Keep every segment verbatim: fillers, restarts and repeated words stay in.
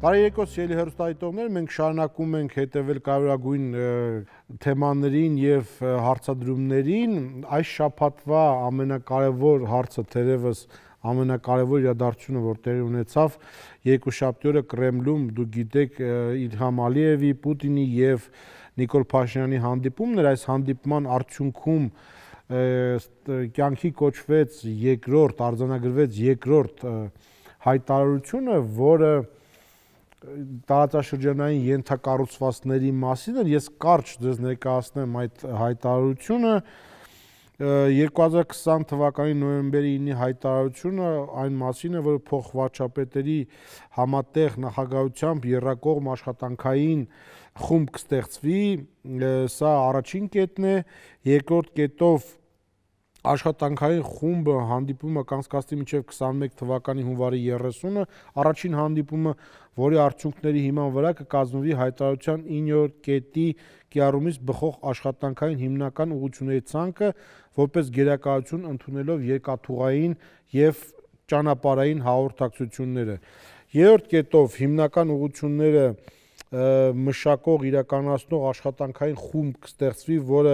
Բարեկո սիրելի հեռուստադիտողներ, մենք շարունակում ենք հետևել կարևորագույն թեմաներին եւ հարցադրումներին։ Այս շաբաթվա ամենակարևոր հարցը թերևս ամենակարևոր իրադարձությունը, որ տեղի ունեցավ երկուշաբթի օրը Կրեմլում, դուք գիտեք, Իլհամ Ալիևի, Պուտինի եւ Նիկոլ Փաշինյանի հանդիպումն էր, այս հանդիպման արդյունքում կյանքի կոչվեց երկրորդ, արձանագրվեց երկրորդ հայտարարությունը, որը տարածաշրջանային ենթակառուցվածքների մասին էր։ Ես կարճ ձեզ ներկայացնեմ այդ հայտարարությունը։ երկու հազար քսան թվականի նոյեմբերի ինի հայտարարությունը այն մասին է, որ փոխվարչապետերի համատեղ նախագահությամբ եռակողմ աշխատանքային խումբ կստեղծվի, սա առաջին կետն է, երկրորդ կետով աշխատանքային խումբը հանդիպումը կանցկացնի մինչև քսանմեկ թվականի հունվարի երեսունը, առաջին հանդիպումը, որի արդյունքների հիման վրա կկազմվի հայտարարության իններորդ կետի կիրառումից բխող աշխատանքային հիմնական ուղղությունների ցանկը, որպես գերակայություն ընդունելով երկաթուղային եւ ճանապարհային հաղորդակցությունները։ Երրորդ կետով հիմնական ուղղությունները մշակող իրականացնող աշխատանքային խումբ կստեղծվի, որը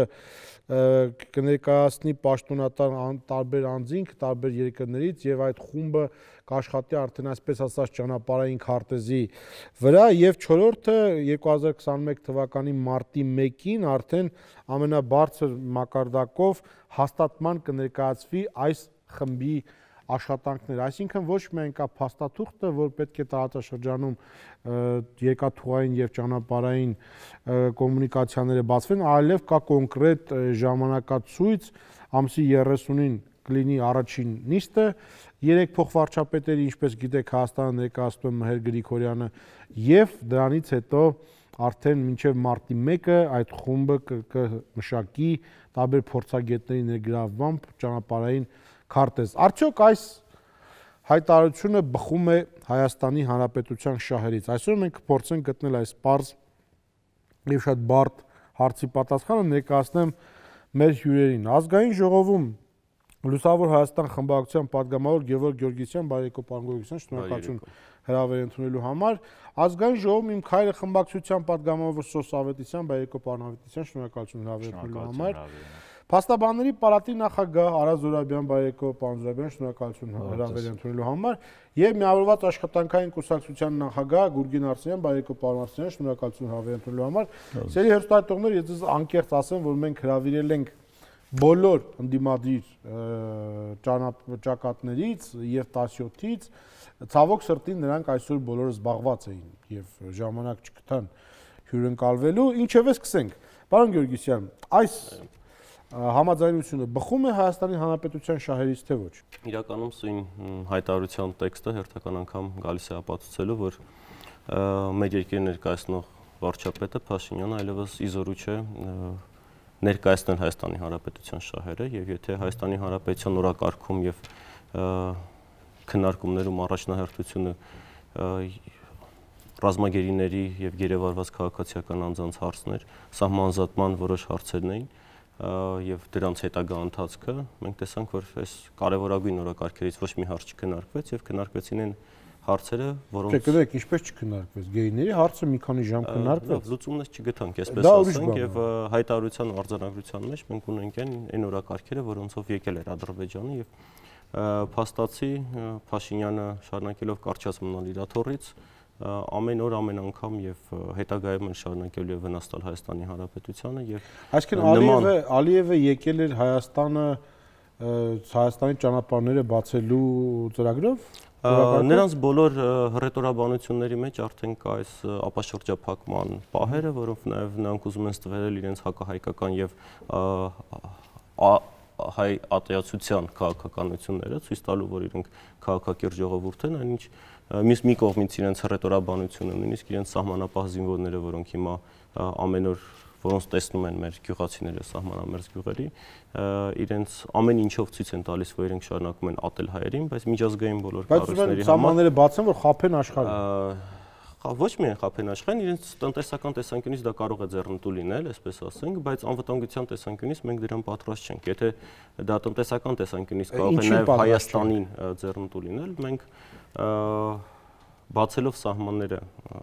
կներկայացնի պաշտոնատար տարբեր անձինք, տարբեր երկրներից եւ այդ խումբը կաշխատի արդեն այսպես ասած ճանապարհային քարտեզի վրա եւ չորրորդը երկու հազար քսանմեկ թվականի մարտի մեկին արդեն ամենաբարձր մակարդակով հաստատման կներկայացվի այս խմբի աշխատանքներ, այսինքն ոչ միայն կա փաստաթուղթը, որ պետք է տարածաշրջանում երկաթուղային եւ ճանապարհային կոմունիկացիաները բացվեն, այլև կա կոնկրետ ժամանակացույց, ամսի երեսունին կլինի առաջին նիստը, երեք փոխվարչապետերի, ինչպես գիտեք, Հայաստանը ներկայացնում է Մհեր Գրիգորյանը, եւ դրանից հետո արդեն մինչև մարտի մեկը այդ խումբը կմշակի տարբեր փորձագետների ներգրավմամբ ճանապարհային քարտեզ։ Արդյոք այս հայտարարությունը բխում է Հայաստանի Հանրապետության շահերից։ Այսօր մենք կփորձենք գտնել այս պարզ եւ շատ բարդ հարցի պատասխանը, ներկայացնեմ մեր հյուրերին։ Ազգային ժողովում Լուսավոր Հայաստան խմբակցության պատգամավոր Գևորգ Գյորգիսյան, բարեկո պարոն Գյորգիսյան, շնորհակալություն հրավեր ընդունելու համար։ Ազգային ժողովում իմ քայլը խմբակցության պատգամավոր Սոս Ավետիսյան, բարեկո պարոն Ավետիսյան, շնորհակալություն հրավեր ընդունելու համար։ Փաստաբանների պալատի նախագահ Արա Զուրաբյան, բարեկո պարոն Զուրաբյան, շնորհակալություն հրավեր ընդունելու համար, եւ միավորված աշխատանքային կուսակցության նախագահ Գուրգին Արսենյան, բարեկո պարոն Արսենյան, շնորհակալություն հրավեր ընդունելու համար։ Սերի հերոստատողներ, ես ձեզ անկեղծ ասեմ, որ մենք հրավիրել ենք բոլոր ընդդիմադիր ճակատներից եւ տասյոթից, ցավոք սրտի նրանք այսօր բոլորը զբաղված էին եւ ժամանակ չգտան հյուրընկալվելու, ինչևէ սկսենք։ Պարոն Գյորգիսյան, այս համաձայնությունը բխում է Հայաստանի Հանրապետության շահերից թե ոչ։ Իրականում սույն հայտարարության տեքստը հերթական անգամ գալիս է ապացուցելու, որ մեր երկրի ներկայացնող վարչապետը Փաշինյանը այլևս իզորու չէ ներկայացնել Հայաստանի Հանրապետության շահերը, եւ եթե Հայաստանի Հանրապետության օրակարգում եւ քննարկումներում առաջնահերթությունը ռազմագերիների եւ գերեվարված քաղաքացիական անձանց հարցներ, սահմանազատման որոշ հարցերն էին եւ դրանց հետագա ընթացքը, մենք տեսանք, որ այս կարևորագույն օրակարգերից ոչ մի հարց չքննարկվեց եւ քննարկվեցին այն հարցերը, որոնց Չգիտեք, ինչպես չքննարկվեց։ Գեյների հարցը մի քանի ժամ քննարկվեց։ Լուծումներ չգտանք, այսպես ասենք, եւ հայտարարության արձանագրության մեջ մենք ունենք այն օրակարգերը, որոնցով եկել էր Ադրբեջանը եւ փաստացի Փաշինյանը շարունակելով կարճած մնալ իր աթոռից, ամեն օր ամեն անգամ եւ հետագայում են շարունակելու եւ վնաս տալ Հայաստանի Հանրապետությանը եւ այսինքն Ալիևը Ալիևը եկել էր Հայաստանը Հայաստանի ճանապարհները բացելու ծրագրով։ Նրանց բոլոր հռետորաբանությունների մեջ արդեն կա այս ապաշրջափակման պահերը, որոնք նաև նրանք ուզում են ստվերել իրենց հակահայկական եւ հայ ատեացության քաղաքականությունները, ցույց տալու, որ իրենք քաղաքակիրթ ժողովուրդ են, այնինչ մյուս մի կողմից իրենց հռետորաբանությունը, նույնիսկ իրենց սահմանապահ զինվորները, որոնք հիմա ամեն օր որոնց տեսնում են մեր գյուղացիները սահմանամերձ գյուղերի, իրենց ամեն ինչով ցույց են տալիս, որ իրենք շարունակում են ատել հայերին, բայց միջազգային բոլոր կառույցների համար սահմանները բացեն, որ խափեն աշխարհը։ Ոչ միայն խափեն աշխարհին, իրենց տնտեսական տեսանկյունից դա կարող է ձեռնտու լինել, այսպես ասենք, բայց անվտանգության տեսանկյունից մենք դրան պատրաստ չենք։ Եթե դա տնտեսական տեսանկյունից կարող է նաև Հայաստանին ձեռնտու լինել, մենք բացելով սահմանները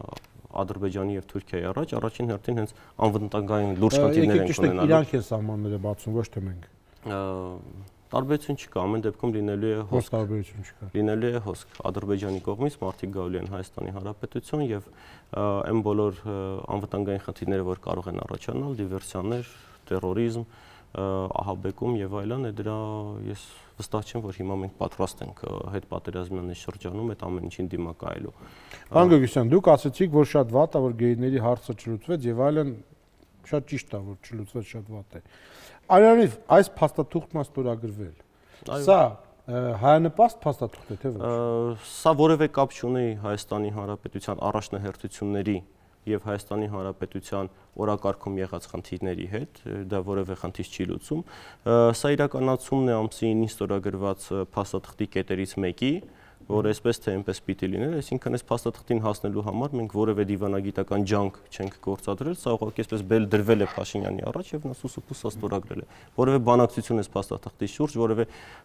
Ադրբեջանի եւ Թուրքիայի առաջ, առաջին հերթին հենց անվտանգային լուրջ խնդիրներ են ունենալու։ Իրանք են սահմանները բացում, ոչ թե մենք։ Տարբերություն չկա, ամեն դեպքում լինելու է հոսք։ Տարբերություն չկա։ Լինելու է հոսք Ադրբեջանի կողմից, մարդիկ գալու են Հայաստանի Հանրապետություն եւ այն բոլոր անվտանգային խնդիրները, որ կարող են առաջանալ, դիվերսիաներ, տերորիզմ, ահաբեկում եւ այլն, դրա ես վստահ չեմ, որ հիմա մենք պատրաստ ենք հետ պատերազմյան շրջանում այդ ամեն ինչին դիմակայելու։ Պարոն Գոգոսյան, դուք ասացիք, որ շատ վատ է, որ գեյների հարցը չլուծվեց եւ այլն, շատ ճիշտ է, որ չլուծվեց, շատ վատ է։ Այնուամենայնիվ, այս փաստաթուղթն է ստորագրվել։ Սա հայանպաստ փաստաթուղթ է, թե ոչ։ Սա որևէ կապ չունի Հայաստանի Հանրապետության առաջնահերթությունների եւ Հայաստանի Հանրապետության օրակարգում եղած խնդիրների հետ, դա որևէ խնդիր չի լուծում։ Սա իրականացումն է ամսին ստորագրված փաստաթղթի կետերից մեկի, որ այսպես թե այնպես պիտի լիներ, այսինքն այս փաստաթղթին հասնելու համար մենք որևէ դիվանագիտական ջանք չենք գործադրել, սա ուղղակի այսպես բել դրվել է Փաշինյանի առաջ եւ նա սուսուփուս ստորագրել է։ Որևէ բանակցություն այս փաստաթղթի շուրջ, որևէ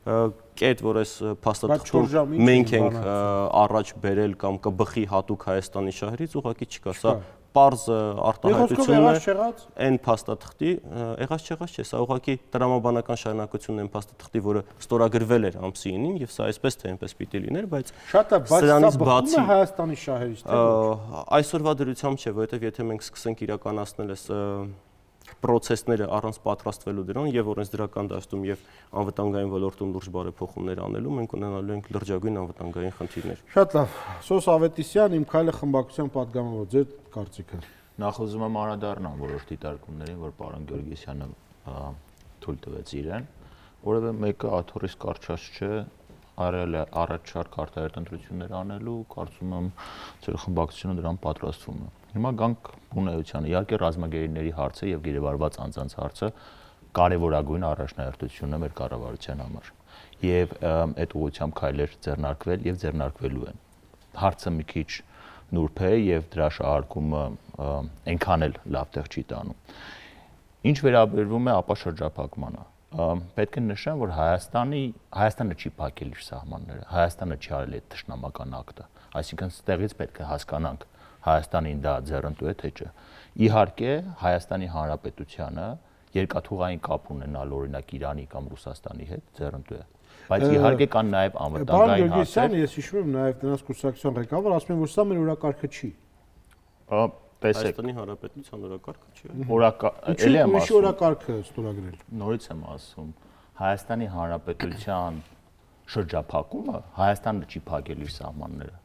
կետ, որ այս փաստաթղթում մենք ենք առաջ բերել կամ կբխի հատուկ Հայաստանի շահերից, ուղղակի չկա, սա պարզ արտահայտությունն է այն փաստաթղթի, եղած չեղած չէ, սա ուղղակի տրամաբանական շարունակությունն է այն փաստաթղթի, որը ստորագրվել էր ամսինին եւ սա այսպես թե այնպես պիտի լիներ, բայց շատ է, բայց սա բխում է Հայաստանի շահերից, թե ոչ։ Այսօրվա դրությամբ չէ, որովհետեւ եթե մենք սկսենք իրականացնել այս պրոցեսները առանց պատրաստվելու դրան եւ օրենսդրական դաշտում եւ անվտանգային ոլորտում լուրջ բարեփոխումներ անելու, մենք ունենալու ենք լրջագույն անվտանգային խնդիրներ։ Շատ լավ։ Սոս Ավետիսյան, Իմ քայլը խմբակցության պատգամավոր, ձեր կարծիքը։ Նախ ուզում եմ անդրադառնալ որոշ դիտարկումներին, որ պարոն Գեորգիոսյանը թույլ տվեց իրեն, որովհետեւ մեկը աթոռից կարճած չէ, արել է առաջարկ արտահայտ ընտրություններ անելու, կարծում եմ ձեր խմբակցությունը դրան պատրաստվում է։ Հիմա գանք բունեությանը, իհարկե ռազմագերիների հարցը եւ գերեվարված անձանց հարցը կարևորագույն առաջնահերթությունն է մեր կառավարության համար։ Եվ այդ ուղղությամբ քայլեր ձեռնարկվել եւ ձեռնարկվելու են։ Հարցը մի քիչ նուրբ է եւ դրա շահարկումը այնքան էլ լավ տեղ չի տանում։ Ինչ վերաբերվում է ապա շրջափակմանը, պետք է նշեմ, որ Հայաստանի Հայաստանը չի փակել իր սահմանները, Հայաստանը չի արել այդ թշնամական ակտը, այսինքն ստեղից պետք է հասկանանք Հայաստանին դա ձեռնտու է թե չէ։ Իհարկե Հայաստանի Հանրապետությանը երկաթուղային կապ ունենալ օրինակ Իրանի կամ Ռուսաստանի հետ ձեռնտու է։ Բայց իհարկե կան նաև անվտանգային հարցեր։ Ես հիշում եմ նաև դրանց կուսակցության ղեկավար ասում են, որ սա մեր օրակարգը չի։ Տեսեք, Հայաստանի Հանրապետության օրակարգը չի։ Օրակարգ էլի եմ ասում։ Ինչի օրակարգը ստորագրել։ Նորից եմ ասում, Հայաստանի Հանրապետության շրջափակումը Հայաստանը չի փակել իր սահմանները։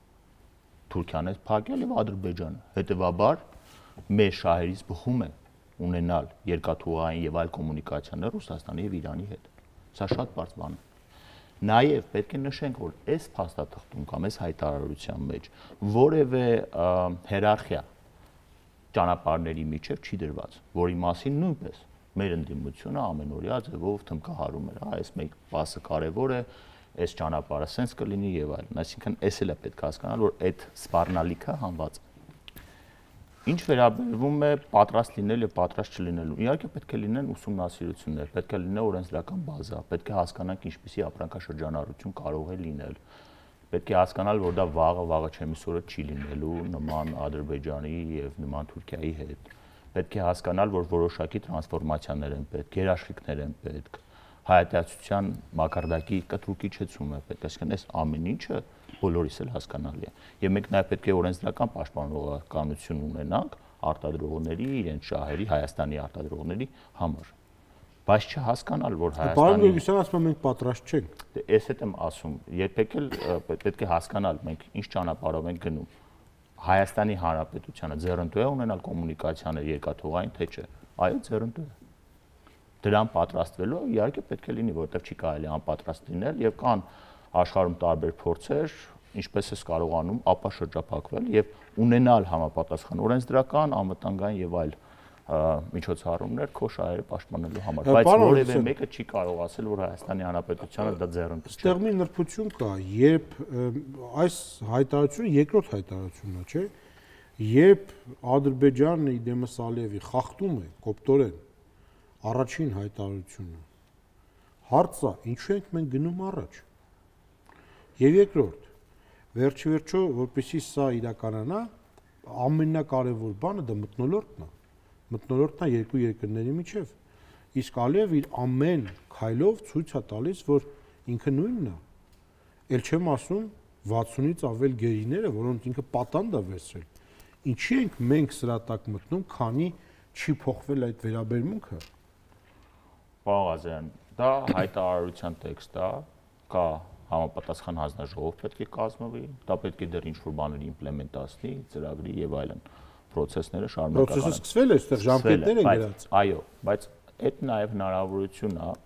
Թուրքիան է փակել եւ Ադրբեջանը։ Հետևաբար մեր շահերից բխում է ունենալ երկաթուղային եւ այլ կոմունիկացիաներ Ռուսաստանի եւ Իրանի հետ։ Սա շատ բարձ բան է։ Նաեւ պետք է նշենք, որ այս փաստաթղթում կամ այս հայտարարության մեջ որևէ հիերարխիա ճանապարհների միջև չի դրված, որի մասին նույնպես մեր ընդդիմությունը ամենօրյա ձևով թմկահարում էր, այս մեկ բասը կարևոր է, այս ճանապարհը սենց կլինի եւ այլն, այսինքն էս էլ է պետք է հասկանալ, որ այդ սպառնալիքը հանված է։ Ինչ վերաբերվում է պատրաստ լինել եւ պատրաստ չլինելու, իհարկե պետք է լինեն ուսումնասիրություններ, պետք է լինի օրենսդրական բազա, պետք է հասկանանք ինչպիսի ապրանքաշրջանառություն կարող է լինել, պետք է հասկանալ, որ դա վաղը վաղը չեմիսորը չի լինելու նման Ադրբեջանի եւ նման Թուրքիայի հետ։ Պետք է հասկանալ, որ որոշակի տրանսֆորմացիաներ են պետք, երաշխիքներ են պետք, հայատյացության մակարդակի կտրուկ իջեցում է պետք, այսինքն այս ամեն ինչը բոլորիս էլ հասկանալի է։ Եվ մենք նաև պետք է օրենսդրական պաշտպանողականություն ունենանք արտադրողների, իրենց շահերի, Հայաստանի արտադրողների համար։ Բայց չհասկանալ, որ Հայաստանի Պարոն Գոգոսյան ասում եմ մենք պատրաստ չենք։ Ես հետ եմ ասում, երբեք էլ պետք է հասկանալ մենք ինչ ճանապարհով ենք գնում։ Հայաստանի Հանրապետությանը ձեռնտու է ունենալ կոմունիկացիաներ երկաթուղային, թե չէ։ Այո, ձեռնտու է։ Դրան պատրաստվելու իհարկե պետք է լինի, որովհետև չի կարելի անպատրաստ լինել եւ կան աշխարհում տարբեր փորձեր, ինչպես է կարողանում ապա շրջափակվել եւ ունենալ համապատասխան օրենսդրական, անվտանգային եւ այլ միջոցառումներ քո շահերը պաշտպանելու համար, բայց որևէ մեկը չի կարող ասել, որ Հայաստանի Հանրապետությանը դա ձեռնտու չէ։ Ստեղ մի նրբություն կա, երբ այս հայտարարությունը երկրորդ հայտարարությունն է, չէ՞, երբ Ադրբեջանը իդեմս Ալիևի խախտում է կոպտորեն առաջին հայտարարությունը, հարցը ինչու ենք մենք գնում առաջ։ Եվ երկրորդ, Վերջի վերջո, որպեսզի սա իրականանա, ամենակարևոր բանը դա մթնոլորտն է։ Մթնոլորտն է երկու երկրների միջև։ Իսկ Ալիևը իր ամեն քայլով ցույց է տալիս, որ ինքը նույնն է։ Էլ չեմ ասում վաթսունից ավել գերիները, որոնց ինքը պատանդ է վերցրել։ Ինչի ենք մենք սրա տակ մտնում, քանի չի փոխվել այդ վերաբերմունքը։ Պարոն Ղազարյան, դա հայտարարության տեքստ է, կա համապատասխան հանձնաժողով պետք է կազմվի, դա պետք է դեռ ինչ-որ բաների իմպլեմենտացնի, ծրագրի եւ այլն process-ները շարունակական։ Process-ը սկսվել է, այստեղ ժամկետներ են գրած։ Այո, բայց այդ նաեւ հնարավորություն է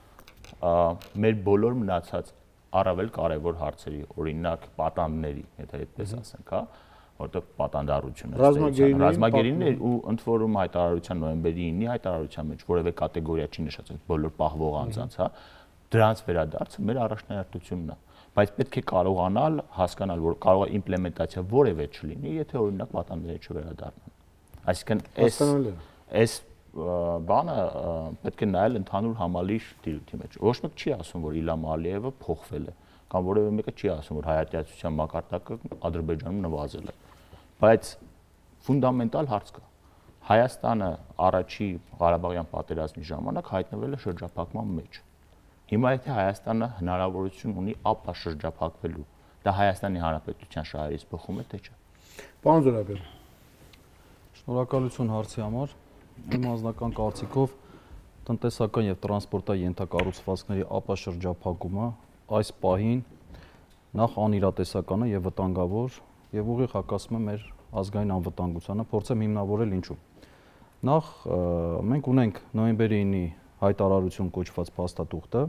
մեր բոլոր մնացած առավել կարևոր հարցերի, օրինակ պատանդների, եթե այդպես ասենք, հա, որտեղ պատանդառությունը ռազմագերիներ ու ընդ որում հայտարարության նոյեմբերի ինը հայտարարության մեջ որևէ կատեգորիա չի նշած, բոլոր պահվող անձանց, հա, դրանց վերադարձը մեր առաջնահերթությունն է, բայց պետք է կարողանալ հասկանալ, որ կարող է իմպլեմենտացիա որևէ չլինի, եթե օրինակ պատանդները չվերադառնան։ Այսինքն այս այս բանը պետք է նայել ընդհանուր համալիր դիրույթի մեջ։ Ոչ մեկ չի ասում, որ Իլհամ Ալիևը փոխվել է, կամ որևէ մեկը չի ասում, որ հայատյացության մակարդակը Ադրբեջանում նվազել է։ Բայց ֆունդամենտալ հարց կա։ Հայաստանը առաջի Ղարաբաղյան պատերազմի ժամանակ հայտնվել է շրջափակման մեջ։ Հիմա եթե Հայաստանը հնարավորություն ունի ապա շրջափակվելու, դա Հայաստանի Հանրապետության շահերից բխում է, թե չէ։ Պարոն Զորաբյան, շնորհակալություն հարցի համար։ Իմ անձնական կարծիքով տնտեսական եւ տրանսպորտային ենթակառուցվածքների ապա շրջափակումը այս պահին նախ անիրատեսական է եւ վտանգավոր եւ ուղիղ հակասում է մեր ազգային անվտանգությանը, փորձեմ հիմնավորել ինչու։ Նախ մենք ունենք նոյեմբերի ինի հայտարարություն կոչված փաստաթուղթը,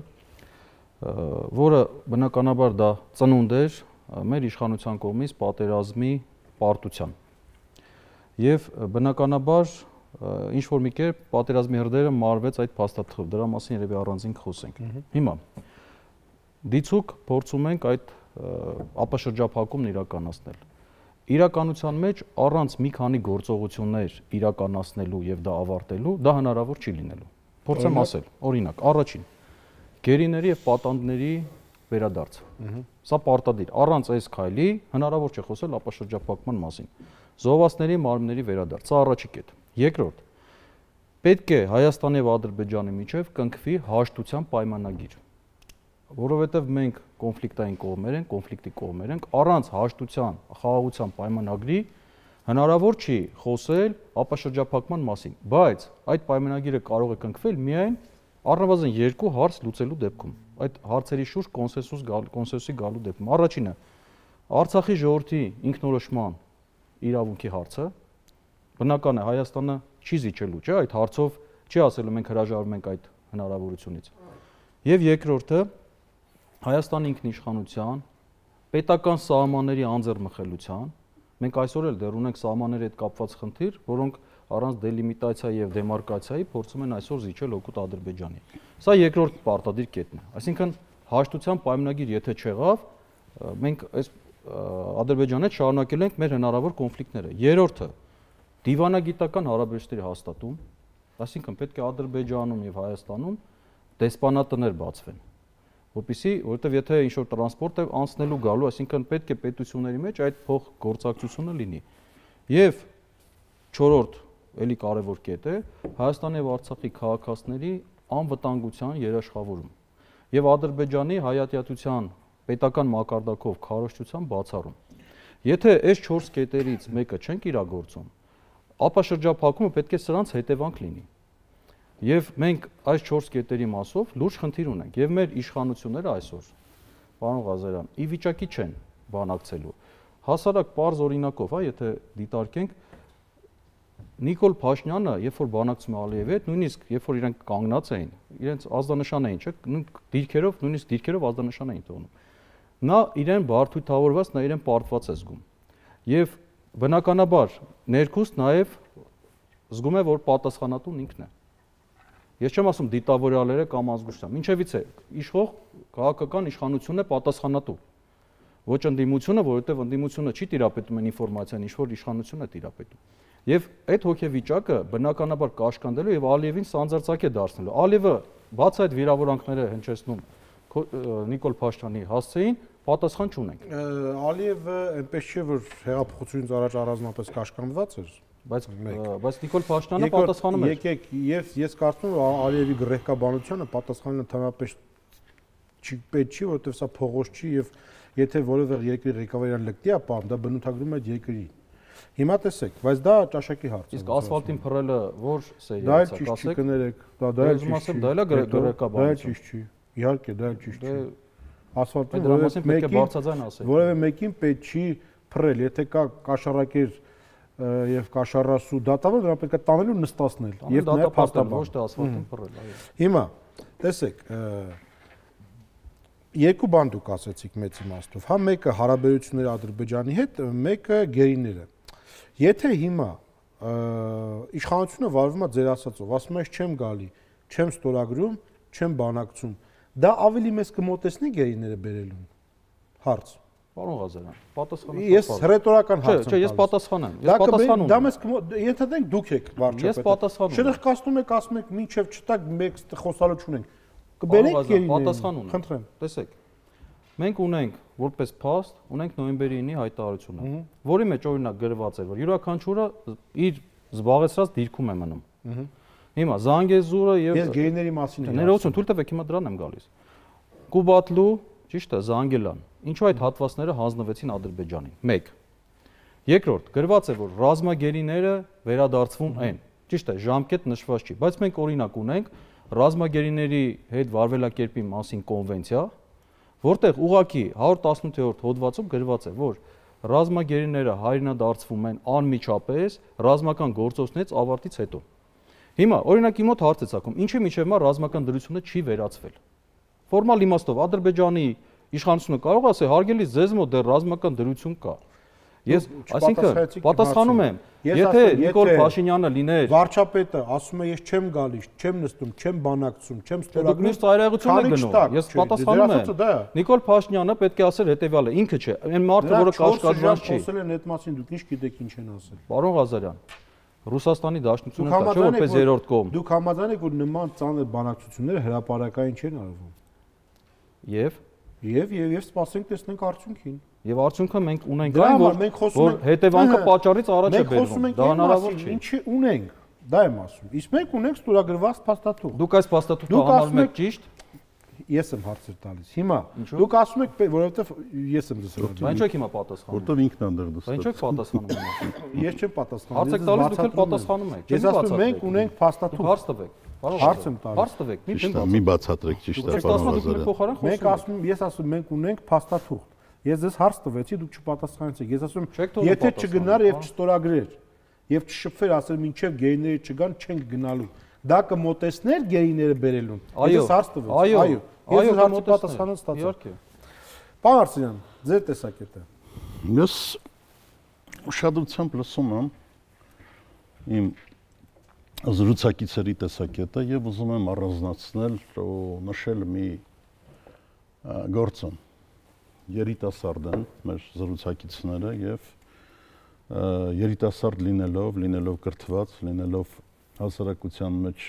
որը բնականաբար դա ծնունդ էր մեր իշխանության կողմից պատերազմի պարտության։ Եվ բնականաբար ինչ որ մի կերպ պատերազմի հրդեհը մարվեց այդ փաստաթղթով, դրա մասին երևի առանձին խոսենք։ Հիմա դիցուկ փորձում ենք այդ ապաշրջափակումն իրականացնել։ Իրականության մեջ առանց մի քանի գործողություններ իրականացնելու եւ դա ավարտելու, դա հնարավոր չի լինելու։ Փորձեմ ասել, օրինակ, առաջին գերիների եւ պատանդների վերադարձ։ Սա պարտադիր, առանց այս քայլի հնարավոր չէ խոսել ապաշրջափակման մասին։ Զոհվածների մարմինների վերադարձ, սա առաջի կետ։ Երկրորդ, պետք է Հայաստանի եւ Ադրբեջանի միջև կնքվի հաշտության պայմանագիր, որովհետեւ մենք կոնֆլիկտային կողմեր ենք, կոնֆլիկտի կողմեր ենք, առանց հաշտության, խաղաղության պայմանագրի հնարավոր չի խոսել ապաշրջափակման մասին, բայց այդ պայմանագիրը կարող է կնքվել միայն առնվազն երկու հարց լուծելու դեպքում, այդ հարցերի շուրջ կոնսենսուս կոնսենսուսի գալու դեպքում։ Առաջինը Արցախի ժողովրդի ինքնորոշման իրավունքի հարցը, բնական է Հայաստանը չի զիջելու, չէ, այդ հարցով չի ասելու մենք հրաժարվում ենք այդ հնարավորությունից։ Եվ երկրորդը Հայաստանի ինքնիշխանության, պետական սահմանների անձեռմխելիության, մենք այսօր էլ դեռ ունենք սահմանների հետ կապված խնդիր, որոնք առանց դելիմիտացիայի եւ դեմարկացիայի փորձում են այսօր զիջել օգուտ Ադրբեջանի։ Սա երկրորդ պարտադիր կետն է։ Այսինքն հաշտության պայմանագիր եթե չեղավ, մենք այս Ադրբեջանի հետ շարունակելու ենք մեր հնարավոր կոնֆլիկտները։ Երրորդը դիվանագիտական հարաբերությունների հաստատում, այսինքն պետք է Ադրբեջանում եւ Հայաստանում դեսպանատներ բացվեն, որպեսզի, որովհետեւ եթե ինչ-որ տրանսպորտ է անցնելու գալու, այսինքն պետք է պետությունների մեջ այդ փող գործակցությունը լինի։ Եվ չորրորդ, էլի կարևոր կետ է Հայաստանի եւ Արցախի քաղաքացիների անվտանգության երաշխավորում եւ Ադրբեջանի հայատյացության պետական մակարդակով քարոզչության բացառում։ Եթե այս չորս կետերից մեկը չենք իրագործում, ապա շրջափակումը պետք է սրանց հետևանք լինի։ Եվ մենք այս չորս կետերի մասով լուրջ խնդիր ունենք եւ մեր իշխանությունները այսօր, պարոն Ղազարյան, ի վիճակի չեն բանակցելու։ Հասարակ պարզ օրինակով, հա, եթե դիտարկենք Նիկոլ Փաշինյանը, երբ որ բանակցում է Ալիևի հետ, նույնիսկ երբ որ իրենք կանգնած էին, իրենց ազդանշան էին, չէ՞, դիրքերով, նույնիսկ դիրքերով ազդանշան էին տոնում։ Նա իրեն բարթույթավորված, նա իրեն պարտված է զգում։ Եվ բնականաբար ներքուստ նաև զգում է, որ պատասխանատուն ինքն է։ Ես չեմ ասում դիտավորյալները կամ ազգությունը, ինչևից է իշխող քաղաքական իշխանությունն է պատասխանատու։ Ոչ ընդդիմությունը, որովհետև ընդդիմությունը չի տիրապետում այն ինֆորմացիան, ինչ որ իշխանությունն է տիրապետում։ Եվ այդ հոգեվիճակը բնականաբար կաշկանդելու եւ Ալիևին սանձարցակ է դարձնելու։ Ալիևը բաց այդ վիրավորանքները հնչեցնում Նիկոլ Փաշինյանի հասցեին, պատասխան չունենք։ Ալիևը այնպես չէ որ հեղափոխությունից առաջ առանձնապես կաշկանդված էր, բայց բայց Նիկոլ Փաշինյանը պատասխանում էր։ Եկեք, եւ ես կարծում եմ Ալիևի գռեհկաբանությունը պատասխանը թամապես չի պետք չի, որովհետեւ սա փողոց չի եւ եթե որևէ երկրի ղեկավարյան լկտի է պարում, դա բնութագրում է երկրի։ Հիմա տեսեք, բայց դա ճաշակի հարց է։ Իսկ ասֆալտին փռելը ո՞ր սերիայից է, կասեք։ Դա դա էլ ճիշտ չի։ Դա էլ է գռեհկաբանություն։ Դա էլ ճիշտ չի։ Իհարկե, դա էլ ճիշտ չի։ Ասֆալտը որևէ մեկին պետք չի փռել, եթե կա կաշառակեր եւ կաշառասու դատավոր, դրա պետք է տանել ու նստացնել եւ նաեւ փաստաբան։ Ոչ թե ասֆալտին փռել, այո։ Հիմա տեսեք, երկու բան դուք ասացիք մեծ իմաստով, հա մեկը հարաբերությունները Ադրբեջանի հետ, մեկը գերիները։ Եթե հիմա իշխանությունը վարվում է ձեր ասածով, ասում ես չեմ գալի, չեմ ստորագրում, չեմ բանակցում, դա ավելի մեծ կմոտեցնի գերիները բերելուն։ Հարց։ Պարոն Ղազարյան, պատասխանը։ Ես հռետորական հարց եմ։ Չէ, ես պատասխանեմ։ Ես պատասխանում եմ։ Դա մեզ ենթադրենք դուք եք վարչապետը։ Ես պատասխանում եմ։ Շրխկացնում եք, ասում եք, մինչև չտակ մեկ խոսալու չունենք։ Կբերեք գերիներին։ Պատասխան ունեմ։ Խնդրեմ։ Տեսեք։ Մենք ունենք որպես փաստ, ունենք նոյեմբերի ինի հայտարարությունը, որի մեջ օրինակ գրված էր, որ յուրաքանչյուրը իր զբաղեցրած դիրքում է մնում։ Հիմա Զանգեզուրը եւ Ես գերիների մասին եմ։ Ներողություն, թույլ տվեք, հիմա դրան եմ գալիս։ Կուբատլու, ճիշտ է, Զանգելան։ Ինչու այդ հատվածները հանձնվեցին Ադրբեջանին։ մեկ։ Երկրորդ, գրված է, որ ռազմագերիները վերադարձվում են։ Ճիշտ է, ժամկետ նշված չի, բայց մենք օրինակ ունենք ռազմագերիների հետ վարվելակերպի մասին կոնվենցիա, որտեղ ուղղակի հարյուր տասնութերորդ հոդվածում գրված է, որ ռազմագերիները հայրենադարձվում են անմիջապես ռազմական գործողությունից ավարտից հետո։ Հիմա օրինակի մոտ հարց է ցակում, ինչի միջև մա ռազմական դրությունը չի վերացվել։ Ֆորմալ իմաստով Ադրբեջանի իշխանությունը կարող է ասել, հարգելի ձեզ մոտ դեռ ռազմական դրություն կա։ Ես, այսինքն, պատասխանում եմ, եթե Նիկոլ Փաշինյանը լիներ վարչապետը, ասում է ես չեմ գալիս, չեմ նստում, չեմ բանակցում, չեմ ստորագրում, դուք ծայրահեղություն եք գնում։ Ես պատասխանում եմ։ Նիկոլ Փաշինյանը պետք է ասել հետեւյալը, ինքը չէ, այն մարդը, որը կաշկադված չի։ Խոսել են այդ մասին, դուք ինչ գիտեք ինչ են ասել։ Պարոն Ղազարյան, Ռուսաստանի Դաշնությունը կա, չէ՞ որպես երրորդ կողմ։ Դուք համաձայն եք, որ նման ծանր բանակցությունները հրապարակային չեն արվում։ Եվ Եվ եւ եւ սպասենք տեսնենք արդյունքին։ Եվ արդյունքը մենք ունենք այն, որ հետևանքը պատճառից առաջ է բերվում։ Դա հնարավոր չի։ Ինչի ունենք, դա եմ ասում։ Իսկ մենք ունենք ստորագրված փաստաթուղթ։ Դուք այս փաստաթուղթը համարում եք ճիշտ։ Ես եմ հարցեր տալիս։ Հիմա դուք ասում եք, որովհետեւ ես եմ դասել։ Բայց ինչ եք հիմա պատասխանում։ Որտեվ ինքն անդեղ դստը։ Բայց ինչ եք պատասխանում հիմա։ Ես չեմ պատասխանում։ Հարց եք տալիս, դուք էլ պատասխանում եք։ Ես ասում մենք ունենք փաստաթուղթ։ Հարց տվեք։ Հարց եմ տալիս։ Հարց տվեք, մի բացատրեք, ճիշտ է, պարոն Ղազարյան։ Մենք ասում, ես ասում մենք ունենք փաստաթուղթ։ Ես ձեզ հարց տվեցի, դուք չպատասխանեցիք։ Ես ասում, եթե չգնար եւ չստորագրեր եւ չշփվեր, ասել մինչեւ գեյները չգան, չենք գնալու։ Դա կմոտեցներ գեյները բերելուն։ Ես հարց տվեցի։ Այո, ես հարցի պատասխանը ստացա։ Իհարկե։ Պարոն Արսենյան, ձեր տեսակետը։ Ես ուշադրությամբ լսում եմ իմ զրուցակիցերի տեսակետը եւ ուզում եմ առանձնացնել ու նշել մի գործոն երիտասարդ են մեր զրուցակիցները եւ երիտասարդ լինելով, լինելով կրթված, լինելով հասարակության մեջ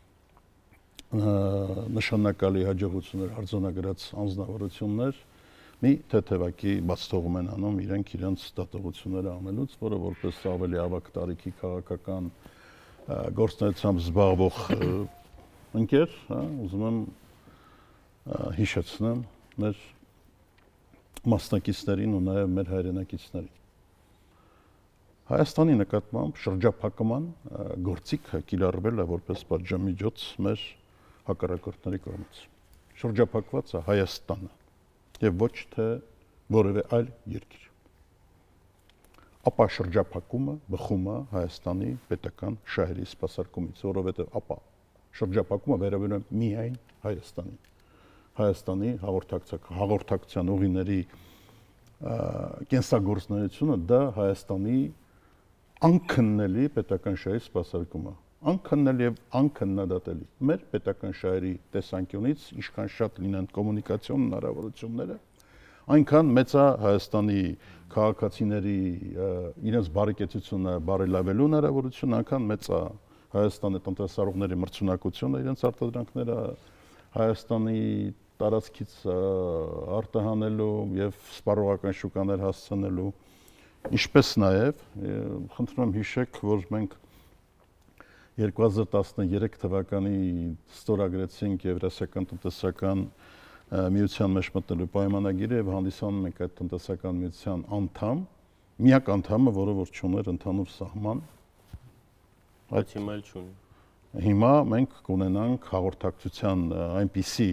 նշանակալի հաջողություններ արձանագրած անձնավորություններ մի թեթևակի բաց թողում են անում իրենք իրենց դատողությունները անելուց, որը որպես ավելի ավագ տարիքի քաղաքական գործունեությամբ զբաղվող ընկեր, հա, ուզում եմ հիշեցնեմ մեր մասնակիցներին ու նաև մեր հայրենակիցներին։ Հայաստանի նկատմամբ շրջափակման գործիքը կիրառվել է որպես պատժամիջոց մեր հակառակորդների կողմից։ Շրջափակված է Հայաստանը եւ ոչ թե որևէ այլ երկիր։ Ապա շրջափակումը բխում է Հայաստանի պետական շահերի սպասարկումից, որովհետեւ ապա շրջափակումը վերաբերում է միայն Հայաստանին։ Հայաստանի հաղորդակցության ուղիների կենսագործունեությունը դա Հայաստանի անքննելի պետական շահերի սպասարկում է։ Անքննելի եւ անքննադատելի։ Մեր պետական շահերի տեսանկյունից ինչքան շատ լինեն կոմունիկացիոն հնարավորությունները, այնքան մեծ է Հայաստանի քաղաքացիների իրենց բարեկեցությունը բարելավելու հնարավորությունը, այնքան մեծ է Հայաստանի տնտեսարողների մրցունակությունը իրենց արտադրանքները Հայաստանի տարածքից արտահանելու եւ սպառողական շուկաներ հասցնելու, ինչպես նաեւ խնդրում եմ հիշեք, որ մենք երկու հազար տասներեք թվականի ստորագրեցինք Եվրասիական տնտեսական միության մեջ մտնելու պայմանագիրը եւ հանդիսանում ենք այդ տնտեսական միության անդամ, միակ անդամը, որը որ չուներ ընդհանուր սահման, այդ հիմա էլ չունի։ Հիմա մենք կունենանք հաղորդակցության այնպիսի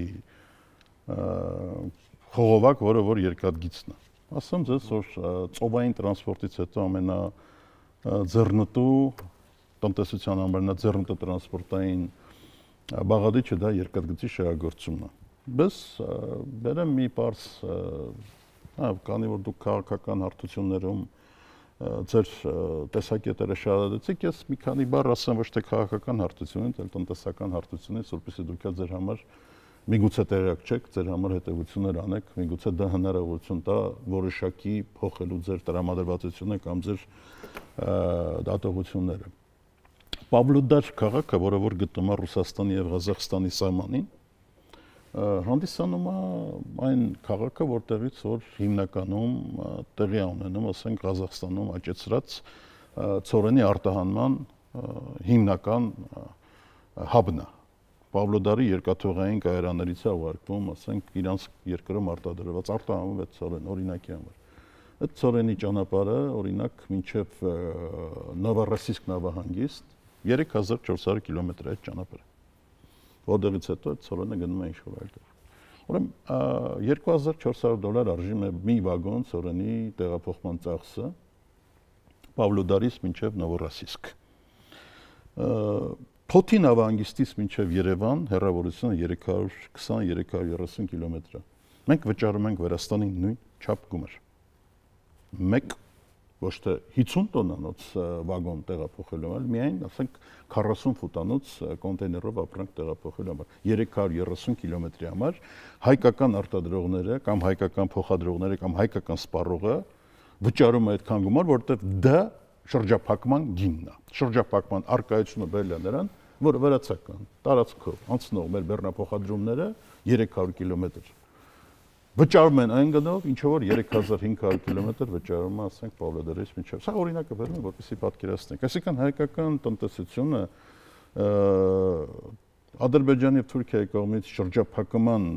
խողովակ, որը որ երկաթգիծն է։ Ասեմ ձեզ, որ ծովային տրանսպորտից հետո ամենա ձեռնտու տնտեսության ամենաձեռնտու տրանսպորտային բաղադրիչը դա երկաթգծի շահագործումն է։ Բայց բերեմ մի պարզ, հա, քանի որ դուք քաղաքական հարթություններում ձեր տեսակետերը շարադրեցիք, ես մի քանի բառ ասեմ ոչ թե քաղաքական հարթությունից, այլ տնտեսական հարթությունից, որպեսզի դուք ձեր համար միգուցե տեղյակ չեք, ձեր համար հետևություններ անեք, միգուցե դա հնարավորություն տա որոշակի փոխելու ձեր տրամադրվածությունը կամ ձեր դատողությունները։ Պավլոդար քաղաքը, որը որ գտնվում է Ռուսաստանի եւ Ղազախստանի սահմանին, հանդիսանում է այն քաղաքը, որտեղից որ հիմնականում տեղի ունենում, ասենք Ղազախստանում աճեցրած ցորենի արտահանման հիմնական հաբն է։ Պավլոդարի երկաթուղային կայարաններից է ուղարկվում, ասենք իրանց երկրում արտադրված արտահանվում այդ ցորեն օրինակի համար։ Այդ ցորենի ճանապարհը օրինակ մինչև Նովորոսիիսկ նավահանգիստ երեք հազար չորս հարյուր կիլոմետր է այդ ճանապարհը։ Որտեղից հետո այդ ցորենը գնում է ինչ-որ այլտեղ։ Ուրեմն երկու հազար չորս հարյուր դոլար արժի մի վագոն ցորենի տեղափոխման ծախսը Պավլոդարից մինչև Նովորոսիիսկ։ Փոթի նավահանգիստից մինչև Երևան հեռավորությունը երեք հարյուր քսան երեք հարյուր երեսուն կիլոմետր է։ Մենք վճարում ենք Վրաստանի նույն չափ գումար։ Մեկ ոչ թե հիսուն տոննանոց վագոն տեղափոխելու, այլ միայն, ասենք, քառասուն ֆուտանոց կոնտեյներով ապրանք տեղափոխելու համար, երեք հարյուր երեսուն կիլոմետրի համար հայկական արտադրողները կամ հայկական փոխադրողները կամ հայկական սպառողը վճարում է այդքան գումար, որտեղ դա շրջափակման գինն է։ Շրջափակման արկայությունը բերել է նրան, որ վրացական տարածքով անցնող մեր բեռնափոխադրումները երեք հարյուր կիլոմետր վճարում են այն գնով, ինչով որ երեք հազար հինգ հարյուր կիլոմետր վճարում է, ասենք, Պավլոդարից մինչև։ Սա օրինակը բերում եմ, որպեսզի պատկերացնենք։ Այսինքն հայկական տնտեսությունը Ադրբեջանի եւ Թուրքիայի կողմից շրջափակման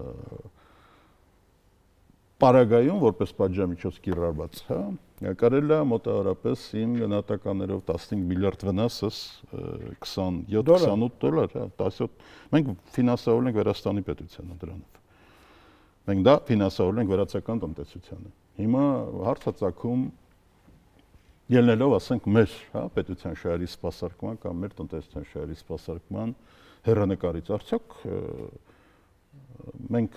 պարագայում որպես պատժամիջոց կիրառված, հա, կարելի է մոտավորապես իմ գնահատականներով տասնհինգ միլիարդ վնասս քսանյոթ քսանութ դոլար, հա, տասնյոթ։ Մենք ֆինանսավորել ենք Վրաստանի պետությանը դրանով։ Մենք դա ֆինանսավորել ենք վրացական տնտեսությանը։ Հիմա հարցածագում ելնելով, ասենք, մեր, հա, պետության շահերի սպասարկման կամ մեր տնտեսության շահերի սպասարկման հեռանկարից արդյոք մենք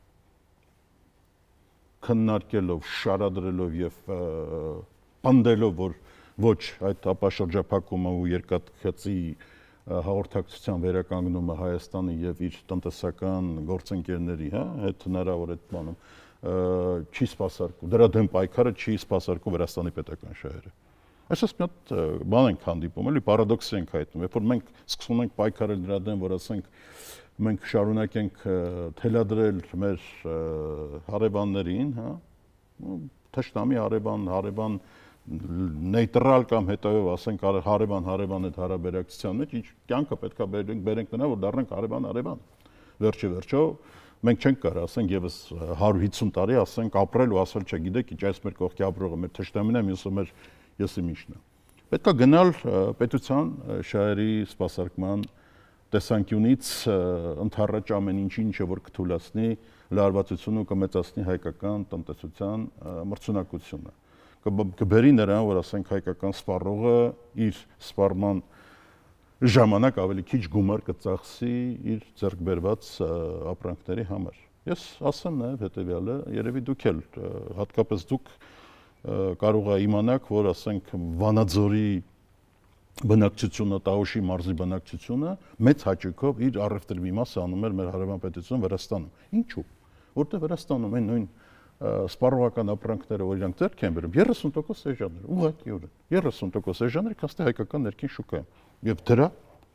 քննարկելով, շարադրելով եւ պնդելով, որ ոչ այդ ապաշրջափակումը ու երկաթգծի հաղորդակցության վերականգնումը Հայաստանի եւ իր տնտեսական գործընկերների, հա, այդ հնարավոր այդ բանում չի սպասարկում, դրա դեմ պայքարը չի սպասարկում Վրաստանի պետական շահերը։ Այսպես մի հատ բան ենք հանդիպում, էլի պարադոքս ենք հայտնում, երբ որ մենք սկսում ենք պայքարել դրա դեմ, որ ասենք մենք շարունակենք թելադրել մեր հարևաններին, հա, թշնամի հարևան, հարևան նեյտրալ կամ հետևով ասենք հարևան-հարևան այդ հարաբերակցության մեջ, ինչ կյանքը պետք է բերենք, բերենք նրան, որ դառնանք հարևան-հարևան։ Վերջի վերջո մենք չենք կարող, ասենք, եւս հարյուր հիսուն տարի, ասենք, ապրել ու ասել, չգիտեք, ինչ այս մեր կողքի ապրողը մեր թշնամին է, մյուսը մեր եսի միշն է։ Պետք է գնալ պետության շահերի սպասարկման տեսանկյունից ընդառաջ ամեն ինչ, ինչը որ կթույլատնի լարվածությունը ու կմեծացնի հայկական տնտեսության մրցունակությունը։ Կբերի նրան, որ ասենք հայկական սպառողը իր սպառման ժամանակ ավելի քիչ գումար կծախսի իր ձեռք բերված ապրանքների համար։ Ես ասեմ նաև հետևյալը, երևի դուք էլ, հատկապես դուք կարող եք իմանաք, որ ասենք Վանաձորի բնակչությունը, Տավուշի մարզի բնակչությունը մեծ հաճույքով իր առևտրի մի մասը անում էր մեր հարևան պետություն Վրաստանում։ Ինչու՞։ Որտեղ Վրաստանում այն նույն սպառողական ապրանքները, որ իրանք ձեռք են բերում, երեսուն տոկոս էժան էր, ուղղակիորեն։ երեսուն տոկոս էժան էր, քան թե հայկական ներքին շուկայում։ Եվ դրա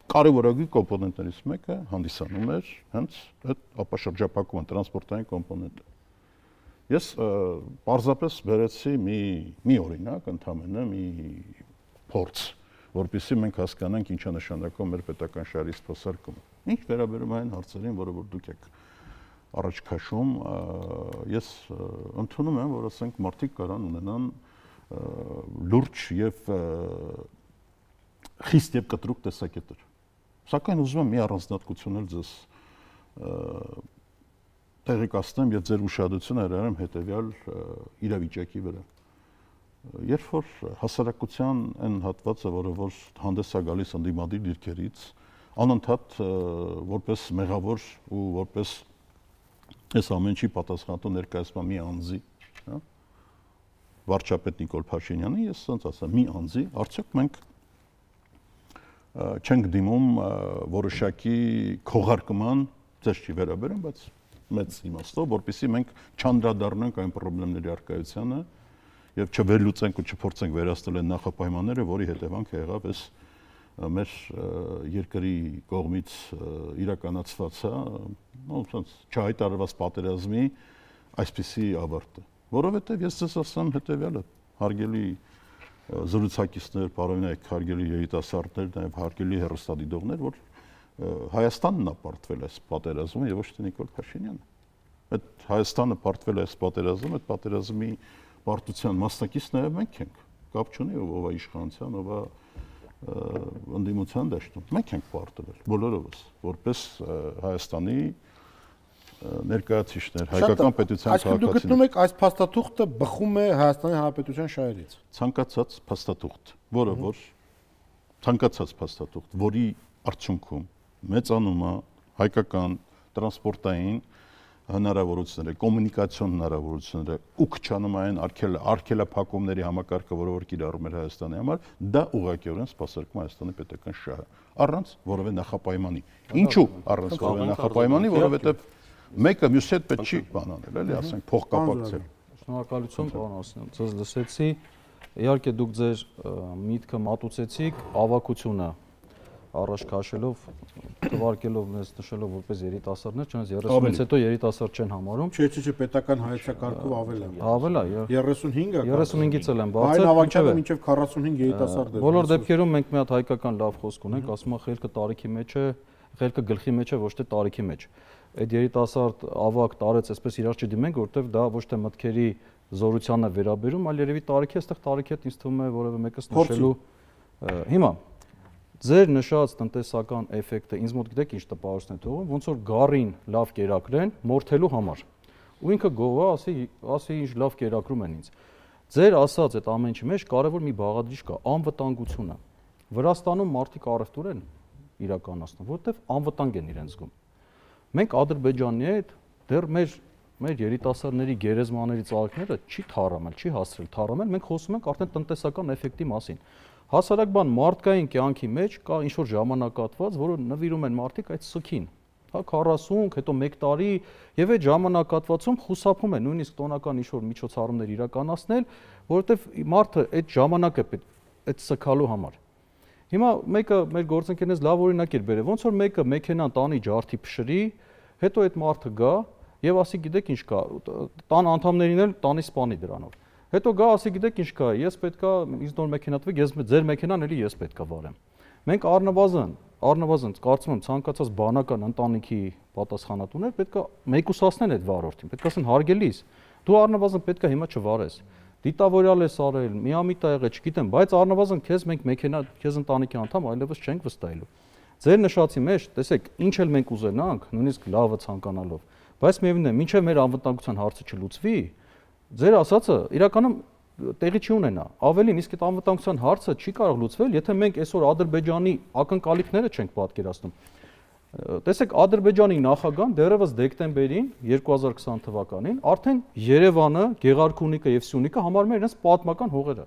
կարևորագույն կոմպոնենտներից մեկը հանդիսանում էր հենց այդ ապաշրջափակումը, տրանսպորտային կոմպոնենտը։ Ես պարզապես բերեցի մի մի օրինակ, ընդհանրապես մի փորձ, որպեսզի մենք հասկանանք ինչա նշանակում մեր պետական շահերի սպասարկումը։ Ինչ վերաբերում այն հարցերին, որը որ դուք եք առաջ քաշում, ես ընդունում եմ, որ ասենք մարդիկ կարան ունենան լուրջ եւ խիստ եւ կտրուկ տեսակետեր։ Սակայն ուզում եմ մի առանձնահատկություն էլ ձեզ տեղեկացնեմ եւ ձեր ուշադրությունը հրավիրեմ հետեւյալ իրավիճակի վրա։ Երբ որ հասարակության այն հատվածը, որը որ հանդես է գալիս ընդդիմադիր դիրքերից, անընդհատ որպես մեղավոր ու որպես այս ամեն ինչի պատասխանատու ներկայացման մի անձի, հա, վարչապետ Նիկոլ Փաշինյանի, ես ասած ասեմ, մի անձի, արդյոք մենք չենք դիմում որոշակի քողարկման, ձեզ չի վերաբերում, բայց մեծ իմաստով, որպեսզի մենք չանդրադառնանք այն խնդիրների առկայությանը եւ չվերլուծենք ու չփորձենք վերացնել այն նախապայմանները, որի հետևանքը եղավ այս մեր երկրի կողմից իրականացված, հա, ոնց չհայտարարված պատերազմի այսպիսի ավարտը, որովհետեւ ես ձեզ ասեմ հետեւյալը, հարգելի զրուցակիցներ, պարոնայք, հարգելի երիտասարդներ, նաեւ հարգելի հեռուստադիտողներ, որ Հայաստանն է պարտվել այս պատերազմում եւ ոչ թե Նիկոլ Փաշինյանը։ Այդ Հայաստանը պարտվել է այս պատերազմում, այդ պատերազմի պարտության մասնակից նաեւ մենք ենք։ Կապ չունի ով ով է իշխանության, ով է ընդդիմության դաշտում։ Մենք ենք պարտվել բոլորովս, որպես Հայաստանի ներկայացուցիչներ, հայկական պետության քաղաքացիներ։ Այսինքն դուք գտնում եք այս փաստաթուղթը բխում է Հայաստանի Հանրապետության շահերից։ Ցանկացած փաստաթուղթ, որը որ ցանկացած փաստաթուղթ, որի արդյունքում մեծանում է հայկական տրանսպորտային հնարավորությունները, կոմունիկացիոն հնարավորությունները, ու քչանում այն արգելափակումների համակարգը, որը որ կիրառում էր Հայաստանի համար, դա ուղղակիորեն սպասարկում Հայաստանի պետական շահը, առանց որևէ նախապայմանի։ Ինչու առանց որևէ նախապայմանի, որովհետև մեկը մյուսի հետ պետք չի բան անել, էլի, ասենք, փոխկապակցել։ Շնորհակալություն, պարոն Ասլյան, ձեզ լսեցի։ Իհարկե դուք ձեր միտքը մատուցեցիք, ավակությունը առաջ քաշելով, թվարկելով մեզ նշելով որպես երիտասարդներ, չնայած երեսունից հետո երիտասարդ չեն համարում։ Չէ, չէ, չէ, պետական հայեցակարգով ավել է։ Ավել է, երեսունհինգը։ երեսունհինգից էլ են բացել։ Այն ավակյանը մինչև քառասունհինգ երիտասարդ է։ Բոլոր դեպքերում մենք մի հատ հայկական լավ խոսք ունենք, ասում են խելքը տարիքի մեջ է, խելքը գլխի մեջ է, ոչ թե տարիքի մեջ։ Այդ երիտասարդ ավակ տարեց, այսպես իրար չդիմենք, որովհետև դա ոչ թե մտքերի զորությանն է վերաբերում, այլ երևի տարիքի, այստեղ տարիքի հետ ինձ թվում է որևէ մեկս նշելու։ Հիմա ձեր նշած տնտեսական էֆեկտը ինձ մոտ գիտեք ինչ տպավորություն է թողում, ոնց որ գառին լավ կերակրեն մորթելու համար։ Ու ինքը գովա, ասի, ասի ինչ լավ կերակրում են ինձ։ Ձեր ասած այդ ամեն ինչի մեջ կարևոր մի բաղադրիչ կա, անվտանգությունը։ Վրաստանում մարդիկ առևտուր են իրականացնում, որովհետև անվտանգ են իրենց զգում։ Մենք Ադրբեջանի հետ դեռ մեր մեր երիտասարդների գերեզմաների ծաղիկները չի թառամել, չի հասցրել թառամել, մենք խոսում ենք արդեն տնտեսական էֆեկտի մասին։ Հասարակ բան մարդկային կյանքի մեջ կա ինչ-որ ժամանակատված, որը նվիրում են մարդիկ այդ սքին, հա քառասուն, հետո մեկ տարի, եւ այդ ժամանակատվածում խուսափում են նույնիսկ տոնական ինչ-որ միջոցառումներ իրականացնել, որովհետեւ մարդը այդ ժամանակը այդ սքալու համար։ Հիմա մեկը մեր գործընկերներից լավ օրինակ էր բերել, ոնց որ մեկը մեքենան տանի ջարդի փշրի, հետո այդ մարդը գա եւ ասի գիտեք ինչ կա, տան անդամներին էլ տանի սպանի դրանով։ Հետո գա ասի գիտեք ինչ կա, ես պետքա ինձ նոր մեքենա տվեք, ես ձեր մեքենան էլի ես պետքա վարեմ։ Մենք առնվազն, առնվազն կարծում եմ ցանկացած բանական ընտանիքի պատասխանատուներ պետքա մեկուսացնեն այդ վարորդին, պետք ասեն հարգելիս, դու առնվազն պետքա հիմա չվարես։ Դիտավորյալ ես արել, միամիտ ա եղել, չգիտեմ, բայց առնվազն քեզ մենք մեքենա, քեզ ընտանիքի անդամ այլևս չենք վստահելու։ Ձեր նշածի մեջ, տեսեք, ինչ էլ մենք ուզենանք, նույնիսկ լավը ցանկանալով, բայց միևնույն է, մինչև մեր անվտանգության հարցը չլուծվի, ձեր ասածը իրականում տեղի չի ունենա։ Ավելին, իսկ այդ անվտանգության հարցը չի կարող լուծվել, եթե մենք այսօր Ադրբեջանի ակնկալիքները չենք պատկերացնում։ Տեսեք, Ադրբեջանի նախագահան դեռևս դեկտեմբերին երկու հազար քսան թվականին արդեն Երևանը, Գեղարքունիքը եւ Սյունիքը համարում են իրենց պատմական հողերը։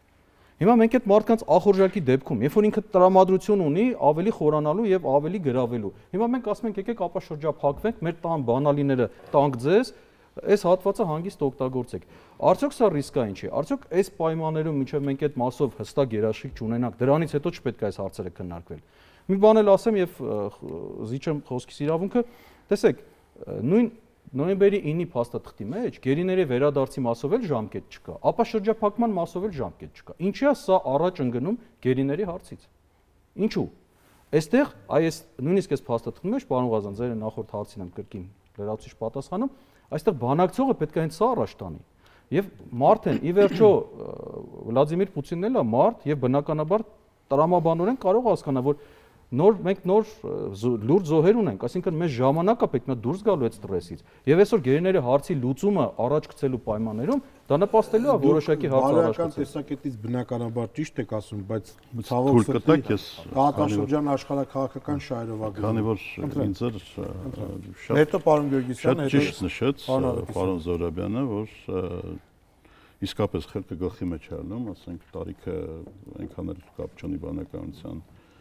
Հիմա մենք այդ մարդկանց ախորժակի դեպքում, երբ որ ինքը տրամադրություն ունի ավելի խորանալու եւ ավելի գրավելու։ Հիմա մենք ասում ենք եկեք ապաշրջափակվենք, մեր տան բանալիները տանք ձեզ, այս հատվածը հանգիստ օգտագործեք։ Արդյոք սա ռիսկային չի։ Արդյոք այս պայմաններում մինչև մենք այդ մասով հստակ երաշխիք չունենանք, դրանից հետո չպետք է այս հարցերը քննարկվել։ Մի բան էլ ասեմ եւ զիջեմ խոսքիս իրավունքը, տեսեք, նույն նոյեմբերի ինի փաստաթղթի մեջ գերիների վերադարձի մասով էլ ժամկետ չկա, ապա շրջափակման մասով էլ ժամկետ չկա։ Ինչի՞ է սա առաջ ընկնում գերիների հարցից։ Ինչու՞։ Այստեղ այս նույնիսկ այս փաստաթղթի մեջ, պարոն Ղազան, ձեր նախորդ հարցին եմ կրկին լրացուցիչ պատասխանում, այստեղ բանակցողը պետք է հենց սա առաջ տանի։ Եվ մարդն ի վերջո Վլադիմիր Պուտինն էլ է մարդ եւ բնականաբար տրամաբանորեն կարող հասկանա, որ նոր մենք նոր լուրջ զոհեր ունենք, այսինքն մեզ ժամանակա պետք է դուրս գալու այդ ստրեսից։ Եվ այսօր գերիների հարցի լուծումը առաջ գցելու պայմաններում դա նպաստելու է որոշակի հարց առաջ գցել։ Բարոյական տեսակետից բնականաբար ճիշտ եք ասում, բայց ցավոք սրտի Կաթաշրջան աշխարհակաղակական շահերով ագր։ Քանի որ ինձ էր շատ Հետո պարոն Գյորգիսյանը, հետո ճիշտ նշեց պարոն Զորաբյանը, որ իսկապես խելքը գլխի մեջ է առնում, ասենք տարիքը այնքան էլ կապ չունի բանականության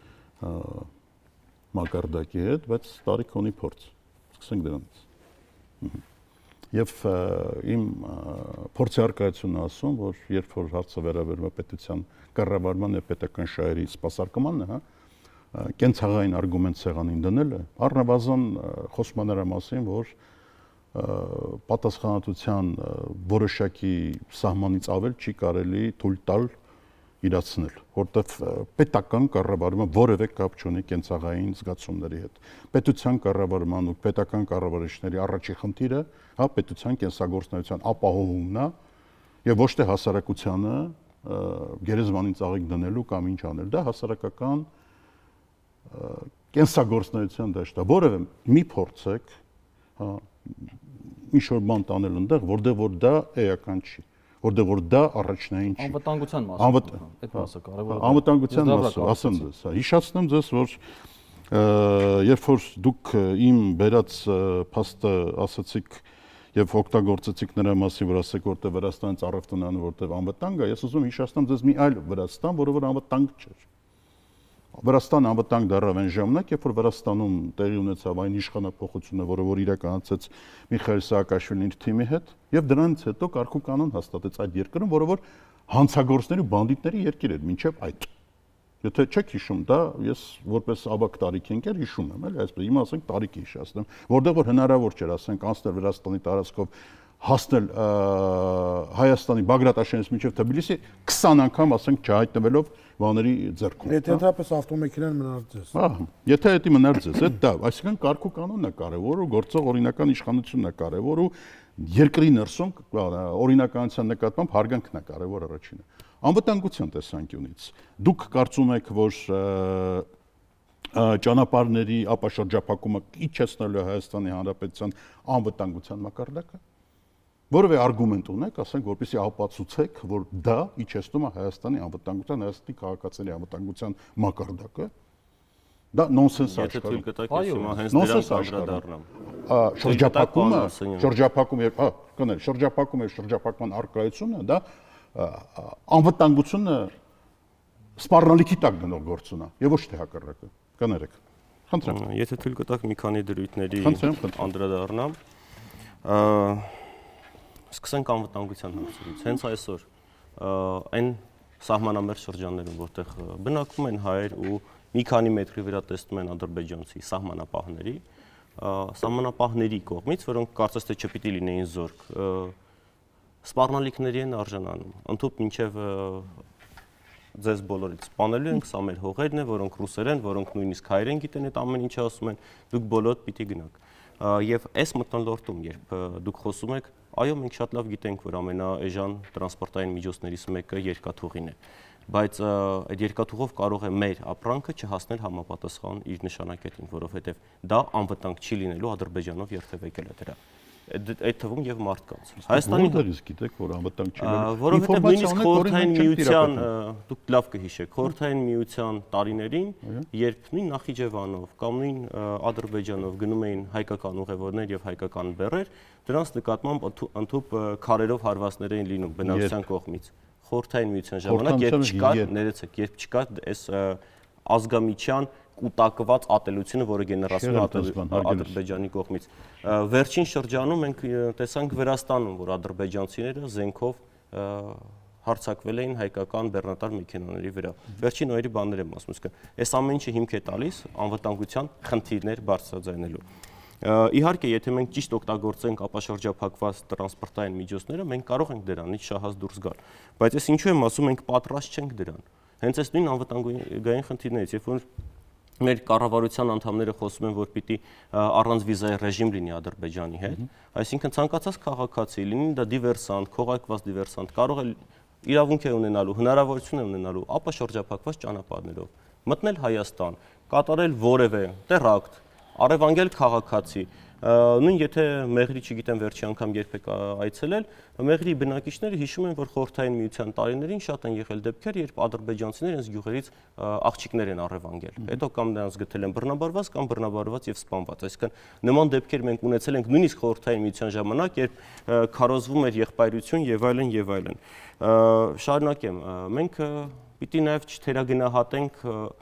մակարդակի հետ, բայց տարիք ունի փորձ։ Սկսենք դրանից։ Եվ իմ փորձի արկայությունն ասում, որ երբ որ հարցը վերաբերում է պետության կառավարման եւ պետական շահերի սպասարկմանն է, հա, կենցաղային արգումենտ սեղանին դնելը, առնվազն խոսում է նրա մասին, որ պատասխանատվության որոշակի սահմանից ավել չի կարելի թույլ տալ իրացնել, որտեղ պետական կառավարումը որևէ կապ չունի կենցաղային զգացումների հետ։ Պետության կառավարման ու պետական կառավարիչների առաջի խնդիրը, հա, պետության կենսագործունեության ապահովումն է եւ ոչ թե հասարակությանը գերեզմանին ծաղիկ դնելու կամ ինչ անել։ Դա հասարակական կենսագործունեության դաշտ է, որևէ մի փորձեք, հա, ինչ որ բան տանել այնտեղ, որտեղ որ դա էական չի, որտեղ որ դա առաջնային չի։ Անվտանգության մասը, այդ մասը կարևոր է։ Անվտանգության մասը, ասեմ ձեզ, հա, հիշացնեմ ձեզ, որ երբ որ դուք իմ բերած փաստը ասացիք եւ օգտագործեցիք նրա մասին, որ ասեք, որտեղ Վրաստանից առևտունանը, որտեղ անվտանգ է, ես ուզում հիշացնեմ ձեզ մի այլ Վրաստան, որը որ անվտանգ չէր։ Վրաստանը անվտանգ դառավ այն ժամանակ, երբ որ Վրաստանում տեղի ունեցավ այն իշխանապողությունը, որը որ իրականացեց Միխայել Սաակաշվիլին իր թիմի հետ, եւ դրանից հետո կարգու կանոն հաստատեց այդ երկրում, որը որ հանցագործների ու բանդիտների երկիր էր, մինչեւ այդ։ Եթե չեք հիշում, դա ես որպես ավակ տարիքի ընկեր հիշում եմ, էլի, այսպես հիմա ասենք տարիքի հիշացնեմ, որտեղ որ հնարավոր չէր, ասենք, անցնել Վրաստանի տարածքով հասնել Հայաստանի Բագրատաշենից մինչև Թբիլիսի քսան անգամ, ասենք, չհայտնվելով բաների ձեռքում։ Եթե ընդհանրապես ավտոմեքենան մնար ձեզ։ Ահա, եթե դա մնար ձեզ, այդ դա, այսինքն կարգու կանոնն է կարևոր ու գործող օրինական իշխանությունն է կարևոր ու երկրի ներսում օրինականության նկատմամբ հարգանքն է կարևոր առաջինը։ Անվտանգության տեսանկյունից դուք կարծում եք, որ ճանապարհների ապաշրջափակումը իջեցնելու Հայաստանի Հանրապետության անվտանգության մակարդակը որևէ արգումենտ ունեք, ասենք, որպեսզի ապացուցեք, որ դա իջեցնում է Հայաստանի անվտանգության, Հայաստանի քաղաքացիների անվտանգության մակարդակը, դա նոնսենս է աշխարհում։ Եթե թույլ կտաք, ես հիմա հենց դրան կանդրադառնամ։ Շրջափակումը, շրջափակումը, հա, կներ, շրջափակումը եւ շրջափակման արկայությունը, դա անվտանգությունը սպառնալիքի տակ դնող գործուն է, եւ ոչ թե հակառակը։ Կներեք։ Խնդրեմ։ Եթե թույլ կտաք մի քանի դրույթների անդրադառնամ, սկսենք անվտանգության հարցերից։ Հենց այսօր այն սահմանամերձ շրջաններում, որտեղ բնակվում են հայեր ու մի քանի մետրի վրա տեսնում են ադրբեջանցի սահմանապահների, սահմանապահների կողմից, որոնք կարծես թե չպիտի լինեին զորք, սպառնալիքների են արժանանում։ Ընդհանուր մինչև ձեզ բոլորից սպանելու ենք, սա մեր հողերն են, որոնք ռուսերեն, որոնք նույնիսկ հայերեն գիտեն այդ ամեն ինչը ասում են, դուք բոլորդ պիտի գնաք։ Եվ այս մթնոլորտում, երբ դուք խոսում եք, այո, մենք շատ լավ գիտենք, որ ամենաէժան տրանսպորտային միջոցներից մեկը երկաթուղին է, բայց այդ երկաթուղով կարող է մեր ապրանքը չհասնել համապատասխան իր նշանակետին, որովհետև դա անվտանգ չի լինելու Ադրբեջանով երթևեկել է դրա։ Այդ թվում եւ մարդկանց։ Հայաստանի դերից գիտեք, որ անվտանգ չի լինելու։ Որովհետև նույնիսկ խորհրդային միության, դուք լավ կհիշեք, խորհրդային միության տարիներին, երբ նույն Նախիջևանով կամ նույն Ադրբեջանով գնում էին հայկական ուղևորներ եւ հայկական բեռեր, դրանց նկատմամբ ընդհանուր քարերով հարվածներ էին լինում բնակչության կողմից։ Խորհրդային միության ժամանակ, երբ չկար, ներեցեք, երբ չկար այս ազգամիչյան կուտակված ատելությունը, որը գեներացվում է Ադրբեջանի կողմից։ Վերջին շրջանում մենք տեսանք Վրաստանում, որ ադրբեջանցիները զենքով հարձակվել էին հայկական բեռնատար մեքենաների վրա։ Վերջին օրերի բաներ եմ ասում, իսկ այս ամեն ինչը հիմք է տալիս անվտանգության խնդիրներ բարձրաձայնելու։ Իհարկե, եթե մենք ճիշտ օգտագործենք ապաշրջափակված տրանսպորտային միջոցները, մենք կարող ենք դրանից շահած դուրս գալ։ Բայց ես ինչու եմ ասում, մենք պատրաստ չենք դրան։ Հենց այս նույն անվտանգային խնդիրներից, երբ որ մեր կառավարության անդամները խոսում են, որ պիտի առանց վիզայի ռեժիմ լինի Ադրբեջանի հետ, այսինքն ցանկացած քաղաքացի, լինի դա դիվերսանտ, քողարկված դիվերսանտ, կարող է իրավունք է ունենալու, հնարավորություն է ունենալու ապաշրջափակված ճանապարհներով մտնել Հայաստան, կատարել որևէ տերակտ, առևանգել քաղաքացի, նույն եթե Մեղրի, չգիտեմ, վերջի անգամ երբեք այցելել, Մեղրի բնակիչները հիշում են, որ խորհրդային միության տարիներին շատ են եղել դեպքեր, երբ ադրբեջանցիները այս գյուղերից աղջիկներ են առևանգել։ Հետո կամ նրանց գտել են բռնաբարված կամ բռնաբարված եւ սպանված։ Այսինքն նման դեպքեր մենք ունեցել ենք նույնիսկ խորհրդային միության ժամանակ, երբ քարոզվում էր եղբայրություն եւ այլն եւ այլն։ Շարունակեմ, մենք պիտի նաեւ չթերագնահատենք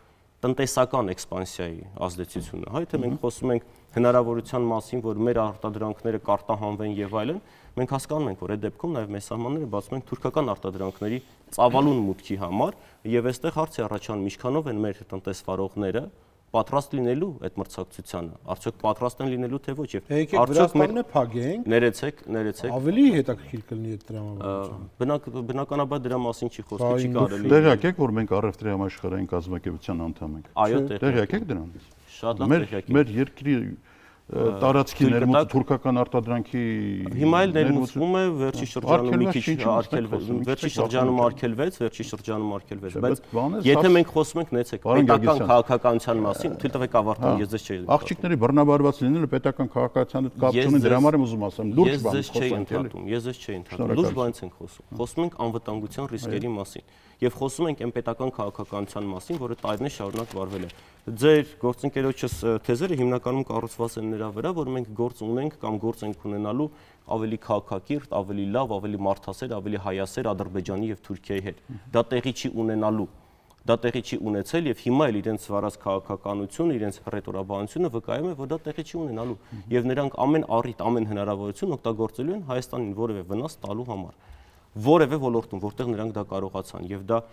տնտեսական էքսպանսիայի ազդեցությունը, հա, եթե մենք խոսում ենք հնարավորության մասին, որ մեր արտադրանքները կարտահանվեն եւ այլն, մենք հասկանում ենք, որ այդ դեպքում նաեւ մեր սահմանները բացում են թուրքական արտադրանքների ծավալուն մուտքի համար եւ այստեղ հարց է առաջանում, ինչքանով են մեր տնտեսվարողները պատրաստ լինելու այդ մրցակցությանը, արդյոք պատրաստ են լինելու թե ոչ եւ արդյոք մենք փագենք, ներեցեք, ներեցեք, ավելի հետաքրքիր կլինի այդ տրամաբանությունը։ Բնականաբար դրա մասին չի խոսքը, չի կարելի։ Տեղյակ եք, որ մենք առևտրի համաշխարհային կազմակերպության անդամ ենք։ Այո, տեղյակ եք դրանից։ Շատ լավ տեղյակ եք։ Մեր երկրի տարածքի ներմուծը թուրքական արտադրանքի հիմա էլ ներմուծվում է, վերջի շրջանում մի քիչ արգելվեց, վերջի շրջանում արգելվեց, վերջի շրջանում արգելվեց, բայց եթե մենք խոսում ենք, նեցեք, պետական քաղաքականության մասին, թույլ տվեք ավարտեմ, ես ձեզ չէի։ Աղջիկների բռնաբարված լինելը պետական քաղաքականության հետ կապ չունի, դրա համար եմ ուզում ասեմ, լուրջ բան խոսենք, ես ձեզ չէի ընդհատում, լուրջ բանից ենք խոսում։ Խոսում ենք անվտանգության ռիսկերի մասին եւ խոսում ենք այն պետական քաղաքականության մասին, որը տարիներ շարունակ վարվել է։ Ձեր գործընկերոջս թեզերը հիմնականում կառուցված են նրա վրա, որ մենք գործ ունենք կամ գործ ենք ունենալու ավելի քաղաքակիրթ, ավելի լավ, ավելի մարդասեր, ավելի հայասեր Ադրբեջանի եւ Թուրքիայի հետ։ Դա տեղի չի ունենալու։ Դա տեղի չի ունեցել եւ հիմա էլ իրենց վարած քաղաքականությունը, իրենց ռետորաբանությունը վկայում է, որ դա տեղի չի ունենալու եւ նրանք ամեն առիթ, ամեն հնարավորություն օգտագործելու են Հայաստանին որևէ վնաս տալու համար։ Որևէ ոլորտում, որտեղ նրանք դա կարողացան եւ դա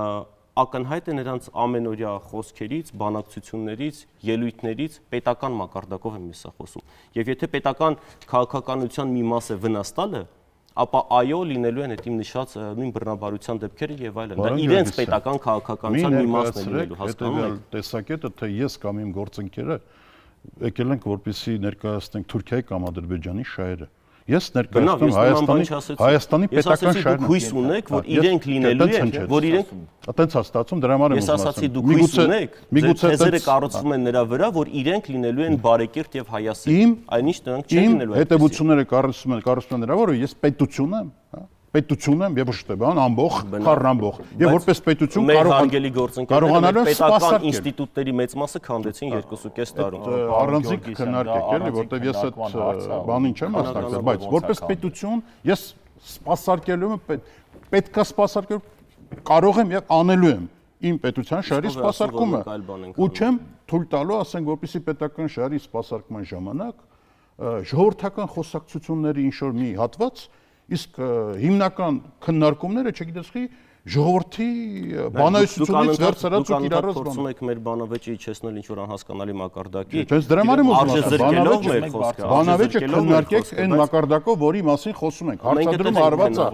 ակնհայտ է նրանց ամենօրյա խոսքերից, բանակցություններից, ելույթներից, պետական մակարդակով եմ ես խոսում։ Եվ եթե պետական քաղաքականության մի մաս է վնաս տալը, ապա այո լինելու են այդ իմ նշած նույն բռնաբարության դեպքերը եւ այլն։ Դա իրենց պետական քաղաքականության մի մասն է լինելու, հասկանում եք։ Տեսակետը թե ես կամ իմ գործընկերը եկել ենք որպեսզի ներկայացնենք Թուրքիայի կամ Ադրբեջանի շահերը։ Ես ներկայացնում Հայաստանի Հայաստանի պետական շահերն հույս ունեք, որ իրենք լինելու են, որ իրենք այտենց է ստացվում, դրա համար եմ ասում։ Ես ասացի դուք հույս ունեք, միգուցե թեզերը կառուցվում են նրա վրա, որ իրենք լինելու են բարեկիրթ եւ հայասեր։ Այնինչ նրանք չեն լինելու։ Իմ հետևությունները կառուցվում են, կառուցվում են նրա վրա, որ ես պետություն եմ, հա պետություն եմ եւ ոչ բան ամբող, խառնամբող։ Եվ որպես պետություն կարողանալու եմ պետական ինստիտուտների մեծ մասը քանդեցին երկուսուկես տարում։ Առանցիկ քննարկեք էլի, որտեվ ես այդ բանին չեմ մասնակցել, բայց որպես պետություն ես սպասարկելու եմ, պետքա սպասարկել, կարող եմ եւ անելու եմ իմ պետության շահերի սպասարկումը։ Ու չեմ թույլ տալու, ասենք, որպեսզի պետական շահերի սպասարկման ժամանակ ժողովրդական խոսակցությունների ինչ որ մի հատված իսկ հիմնական քննարկումները, չգիտես խի, ժողովրդի բանայությունից վերցրած ու կիրառած բան։ Փորձում եք մեր բանավեճը իջեցնել ինչ որ անհասկանալի մակարդակի։ Չէ, դրա համար եմ ուզում ասել, բանավեճը քննարկեք այն մակարդակով, որի մասին խոսում ենք։ Հարցադրումը արված է։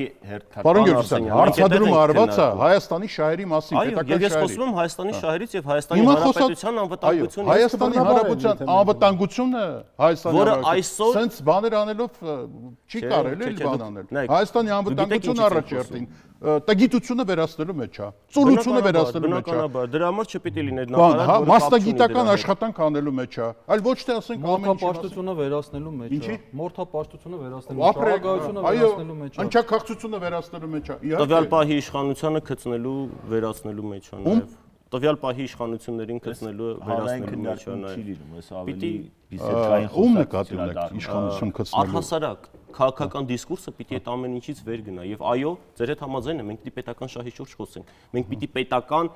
Պարոն Գերգասյան, հարցադրումը արված է Հայաստանի շահերի մասին, պետական շահերի։ Այո, ես խոսում եմ Հայաստանի շահերից եւ Հայաստանի Հանրապետության անվտանգությունից։ Հայաստանի Հանրապետության անվտանգությունը Հայաստանի որը այսօր սենց բաներ անելով չի կարելի էլի բան անել։ Հայաստանի անվտանգությունը առաջերտին տգիտությունը վերացնելու մեջ է, ծուլությունը վերացնելու մեջ է։ Բնականաբար, դրա համար չպիտի լիներ նախարար, որը մասնագիտական աշխատանք անելու մեջ է, այլ ոչ թե ասենք ամեն ինչ պաշտությունը վերացնելու մեջ է։ Մորթապաշտությունը վերացնելու, ապրագայությունը վերացնելու մեջ է։ Անչափակցությունը վերացնելու մեջ է։ Տվյալ պահի իշխանությունը գծնելու, վերացնելու մեջ է նաև։ Տվյալ պահի իշխանություններին գծնելու, վերացնելու մեջ է նաև։ Պիտի ում նկատի ունեք իշխանություն գծնելու։ Առհասարակ քաղաքական դիսկուրսը պիտի այդ ամեն ինչից վեր գնա եւ այո, ձեր հետ համաձայն եմ, մենք պիտի պետական շահի շուրջ խոսենք։ Մենք պիտի պետական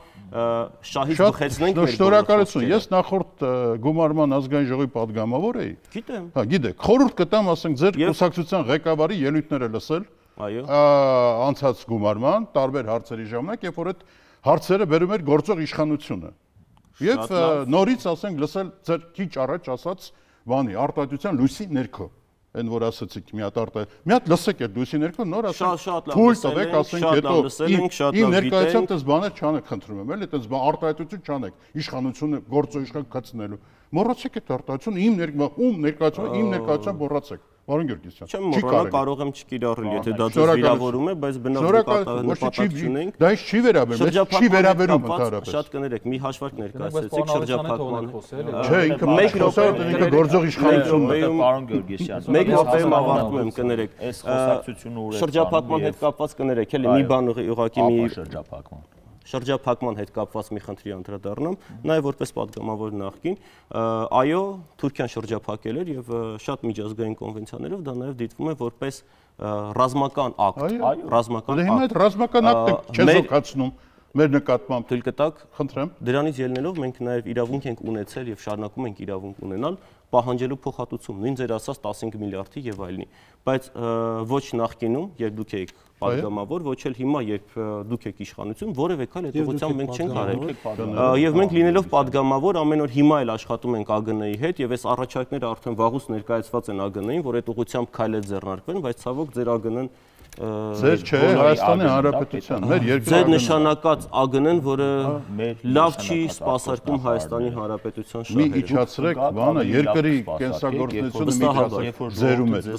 շահից բխեցնենք մեր։ Շնորհակալություն։ Ես նախորդ գումարման ազգային ժողովի падգամավոր էի։ Գիտեմ։ Հա, գիտեք, խորհուրդ կտամ, ասենք, ձեր կուսակցության ղեկավարի ելույթները լսել, Այո։ Անցած գումարման տարբեր հարցերի ժամանակ, երբ որ այդ հարցերը բերում էր գործող իշխանությունը։ Եվ նորից ասենք լսել ձեր քիչ առաջ ասած բանի արտադրության լույսի ներքո։ Այն որ ասացիք մի հատ արտա մի հատ լսեք այդ լույսի ներքո նոր ասենք թույլ տվեք ասենք հետո իմ ներկայությամբ դες բաներ չանեք խնդրում եմ էլի դες բան արտադրություն չանեք իշխանությունը գործող իշխան կացնելու մոռացեք այդ արտադրությունը իմ ներկայ ում ներկայացումը իմ ներկայությամբ մոռացեք Պարոն Գյորգիսյան չեմ մոռանա կարող եմ չկիրառել եթե դա ձեզ վիրավորում է բայց բնավ նպատակ չունենք դա ինչ չի վերաբերում չի վերաբերում ընդհանրապես շատ կներեք մի հաշվարկ ներկայացրեցիք շրջափակման չէ ինքը մեկ րոպե ինքը գործող իշխանությունն է Պարոն Գյորգիսյան մեկ րոպեում ավարտում եմ կներեք այս խոսակցությունը ուր է շրջափակման հետ կապված կներեք էլի մի բան ուղղակի մի շրջափակման շրջափակման հետ կապված մի խնդրի անդրադառնամ, նաև որպես պատգամավոր նախկին, այո, Թուրքիան շրջափակել էր եւ շատ միջազգային կոնվենցիաներով դա նաև դիտվում է որպես ռազմական ակտ, ռազմական ակտ։ Հիմա այդ ռազմական ակտը չեզոքացնում մեր նկատմամբ թույլ կտակ, խնդրեմ։ Դրանից ելնելով մենք նաև իրավունք ենք ունեցել եւ շարունակում ենք իրավունք ունենալ պահանջելու փոխհատուցում, նույն ձեր ասած տասնհինգ միլիարդի եւ այլնի, բայց ոչ նախկինում, երբ դուք եք պատգամավոր, ոչ էլ հիմա, երբ դուք եք իշխանություն, որևէ քայլ այդ ուղղությամբ մենք չենք արել։ Եվ մենք լինելով պատգամավոր ամեն օր հիմա էլ աշխատում ենք A G N-ի հետ եւ այս առաջարկները արդեն վաղուց ներկայացված են A G N-ին, որ այդ ուղղությամբ քայլեր ձեռնարկվեն, բայց ցավոք ձեր A G N-ն Ձեր չէ, Հայաստանի Հանրապետության, մեր երկրի ձեր նշանակած A G N-ն, որը լավ չի սպասարկում Հայաստանի Հանրապետության շահերը։ Մի իջացրեք, բանը երկրի կենսագործունեությունը մի իջացրեք, ձերում է։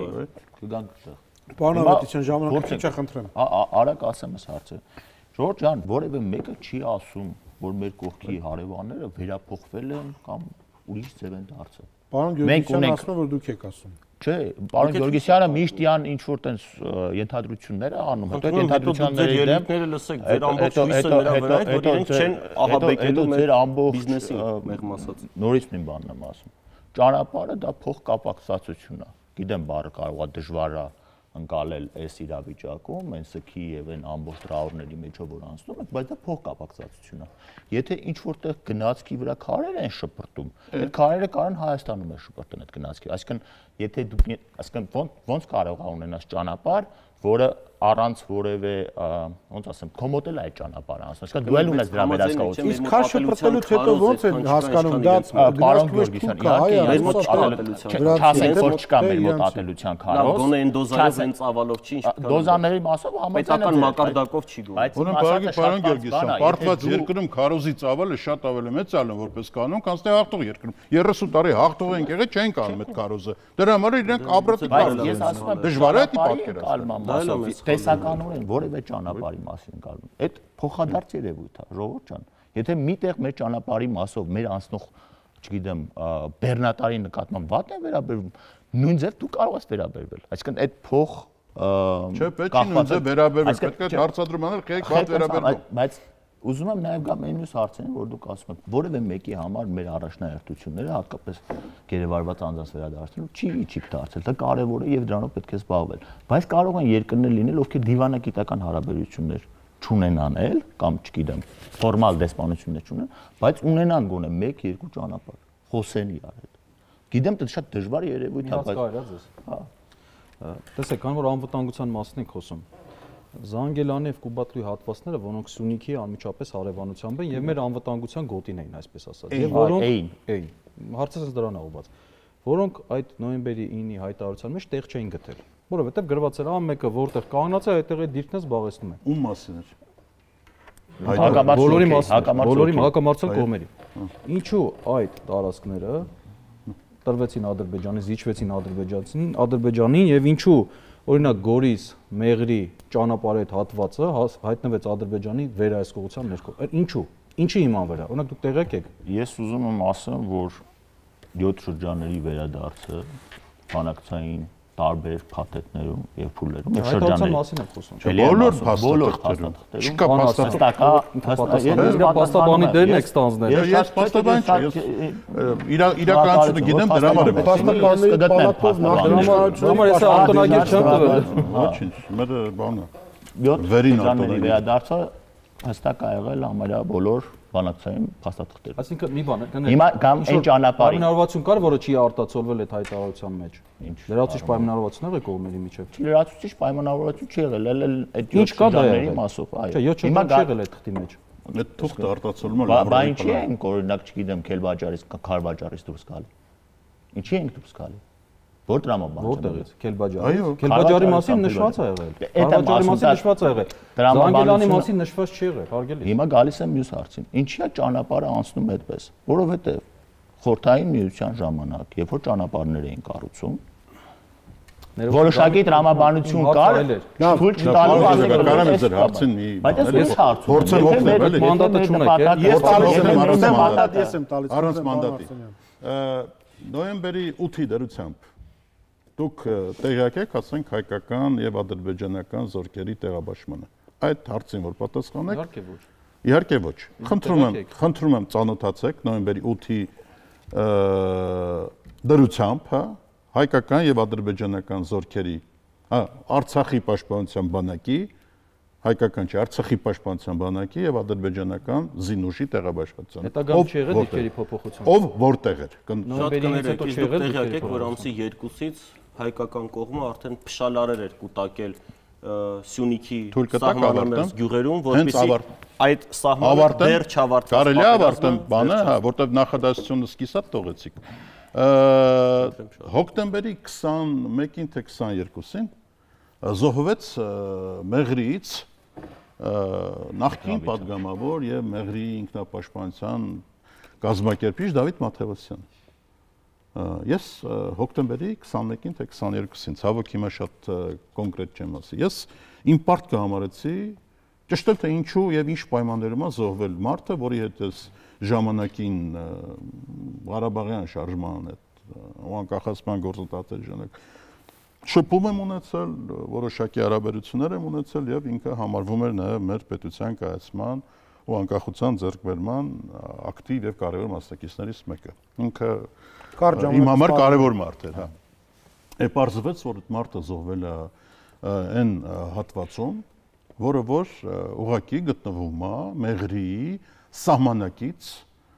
Կգանք Պարոն Ավետիսյան, ժամանակը չէ խնդրեմ։ Արագ ասեմ այս հարցը։ Ժորժ ջան, որևէ մեկը չի ասում, որ մեր կողքի հարևանները վերափոխվել են կամ ուրիշ ձև են դարձել։ Պարոն Գյորգիսյանը ասում է, որ դուք եք ասում։ Չէ, պարոն Գյորգիսյանը միշտ յան ինչ որ տենց ենթադրություններ է անում, հետո ենթադրությունների դեմ լսեք, ձեր ամբողջ հույսը նրա վրա է, որ իրենք չեն ահաբեկելու մեր ամբողջ բիզնեսի մեղմ ասած։ Նորից նույն բանն եմ ասում։ Ճանապարհը դա փոխկապակցվածություն է։ Գիտեմ, բառը կարող է դժվար է ընկալել այս իրավիճակում, այն սքի եւ այն ամբողջ ռաուրների մեջով որ անցնում ենք, բայց դա փոխկապակցվածություն է։ Եթե ինչ որտեղ գնացքի վրա քարեր են շպրտում, այդ քարերը կարան Հայաստանում է շպրտեն այդ գնացքի։ Այսինքն, եթե դուք այսինքն ոնց կարող է ունենալ ճանապարհ, որը առանց որևէ ոնց ասեմ, կոմոդել է այդ ճանապարհը անցնում։ Այսինքն դու էլ ունես դրա վերահսկողություն։ Իսկ քար շփրտելուց հետո ոնց են հասկանում դա պարոն Գյորգիսյան, իհարկե, որ չկա մեր մոտ ատելության քարոզ։ Գոնե այն դոզայով են ծավալով չի, ինչ դոզաների մասով համաձայն եմ մակարդակով չի գոնե։ Ուրեմն պարոն Գյորգիսյան, պարտված երկրում քարոզի ծավալը շատ ավելի մեծ է, որպես կանոն, քան ստե հաղթող երկրում։ երեսուն տարի հաղթող ենք եղել, չենք անում այդ քարոզը։ Դրա համար իրենք ապրատիկ կառուցել։ Ես ասում եմ, դժվար է դա պատկերացնել։ Տեսականորեն որևէ ճանապարհի մասին գալու։ Այդ փոխադարձ երևույթ է, ժողովուրդ ջան։ Եթե միտեղ մեր ճանապարհի մասով մեր անցնող, չգիտեմ, բեռնատարի նկատմամբ վատ է վերաբերվում, նույն ձև դու կարող ես վերաբերվել։ Այսինքն այդ փող Չէ, պետք է նույն ձև վերաբերվել, պետք է հարցադրում անել, քեք վատ վերաբերվում։ Բայց ուզում եմ նաև գամ այն մյուս հարցերին, որ դուք ասում եք, որևէ մեկի համար մեր առաջնահերթությունները հատկապես գերեվարված անձանց վերադարձնելու չի իջիպ դարձել, դա կարևոր է եւ դրանով պետք է զբաղվել։ Բայց կարող են երկրներ լինել, ովքեր դիվանագիտական հարաբերություններ չունենան էլ կամ չգիտեմ, ֆորմալ դեսպանություններ չունեն, բայց ունենան գոնե մեկ-երկու ճանապարհ, խոսեն իրար հետ։ Գիտեմ, դա շատ դժվար երևույթ է, բայց հա։ Տեսեք, կան որ անվտանգության մասին ենք խոսում։ Զանգելանի եւ Կուբատրի հատվածները, որոնք Սյունիքի անմիջապես հարևանությամբ են եւ մեր անվտանգության գոտին էին, այսպես ասած։ Եվ որոնք էին, հարցը դրան է ուղղված, որոնք այդ նոյեմբերի ինի հայտարարության մեջ տեղ չէին գտել, որովհետեւ գրված էր ան մեկը որտեղ կանգնած է, այդտեղ այդ դիրքն է զբաղեցնում է։ Ում մասին էր։ Բոլորի մասին, բոլորի հակամարտության կողմերի։ Ինչու այդ տարածքները տրվեցին Ադրբեջանին, զիջվեցին Ադրբեջանին, Ադրբեջանին եւ ինչու օրինակ Գորիս, Մեղրի ճանապարհի այդ հատվածը հայտնվեց Ադրբեջանի վերահսկողության ներքո։ Ինչու՞։ Ինչի հիման վրա։ Օրինակ դուք տեղյակ եք։ Ես ուզում եմ ասեմ, որ յոթ շրջանների վերադարձը բանակցային տարբեր փաթեթներում եւ փուլերում եւ շրջանների մասին եմ խոսում։ Բոլոր փաստաթղթերում չկա փաստաթղթ։ Պաստաբանի դերն եք ստանձնել։ Ես պաստաբան չեմ, իրականությունը գիտեմ, դրա համար եմ։ Պաստաբանների պալատով նախարարությունը ես արտոնագիր չեմ տվել։ Ոչինչ, մեր բանը։ յոթ շրջանների վերադարձը հստակ ա եղել համարյա բոլոր բանակցային փաստաթղթեր։ Այսինքն մի բան, Հիմա կամ այն ճանապարհի պայմանավորվածություն կար, որը չի արտացոլվել այդ հայտարարության մեջ։ Ինչ Լրացուցիչ պայմանավորվածություն եղել կողմերի միջև։ լրացուցիչ պայմանավորվածություն չի եղել, էլ այդ Ինչ կա դա ջաների եղել։ մասով, այո։ Չէ, յոթ շրջան չի եղել այդ թղթի մեջ։ Այդ թուղթը արտացոլումը Բա ինչի ենք օրինակ, չգիտեմ, Քելբաջարից, Քարվաջարից դուրս գալի։ Ինչի ենք դուրս գալի։ Որ տրամաբանությունից։ Որտեղից։ Քելբաջարի։ Այո, Քելբաջարի մասին նշված է եղել։ Քելբաջարի մասին նշված է եղել։ Զանգելանի մասին նշված չի եղել, հարգելի։ Հիմա գալիս եմ մյուս հարցին։ Ինչի է ճանապարհը անցնում այդպես, որովհետև Խորհրդային Միության ժամանակ, երբ որ ճանապարհներ էին կառուցում, որոշակի տրամաբանություն կար, թույլ չտալու ասել կարամ եմ ձեր հարցին մի բայց ես հարց փորձեմ օգնել, էլի։ Մանդատը չունեք, Ես տալիս եմ Առանց մանդատի, ես եմ տալիս։ առանց մանդատի։ Նոյեմբերի ութի դրությամբ դուք տեղյակ եք, ասենք, հայկական եւ ադրբեջանական զորքերի տեղաբաշխմանը։ Այդ հարցին որ պատասխանեք։ Իհարկե ոչ։ Իհարկե ոչ։ Խնդրում եմ, խնդրում եմ ծանոթացեք նոյեմբերի ութի դրությամբ, հա, հայկական եւ ադրբեջանական զորքերի, հա, Արցախի պաշտպանության բանակի, հայկական չէ, Արցախի պաշտպանության բանակի եւ ադրբեջանական զինուժի տեղաբաշխվածության։ Հետագայում չի եղել դիրքերի փոփոխություն։ Ով որտեղ էր։ Շատ կներեք, իսկ դուք տեղյակ եք, որ ամսի երկուսից հայկական կողմը արդեն փշալարեր էր կուտակել Սյունիքի սահմանամերձ գյուղերում, որպեսզի այդ սահմանը դեռ չավարտված։ Կարելի է ավարտել բանը, հա, որտեղ նախադասությունը սկսած թողեցիք։ Հոկտեմբերի քսանմեկին թե քսաներկուսին զոհվեց Մեղրիից նախկին պատգամավոր եւ Մեղրիի ինքնապաշտպանության կազմակերպիչ Դավիթ Մաթեոսյանը։ Ես հոկտեմբերի քսանմեկին թե քսաներկուսին, ցավոք հիմա շատ կոնկրետ չեմ ասի։ Ես իմ պարտքը համարեցի ճշտել թե ինչու եւ ինչ պայմաններում է զոհվել մարդը, որի հետ ես ժամանակին Ղարաբաղյան շարժման այդ անկախացման գործընթացի ժամանակ շփում եմ ունեցել, որոշակի հարաբերություններ եմ ունեցել եւ ինքը համարվում էր նաեւ մեր պետության կայացման ու անկախության ձեռքբերման ակտիվ եւ կարեւոր մասնակիցներից մեկը։ Ինքը իմ համար կարևոր մարդ էր, հա։ Է պարզվեց, որ այդ մարդը զոհվել է այն հատվածում, որը որ ուղղակի գտնվում է Մեղրիի սահմանակից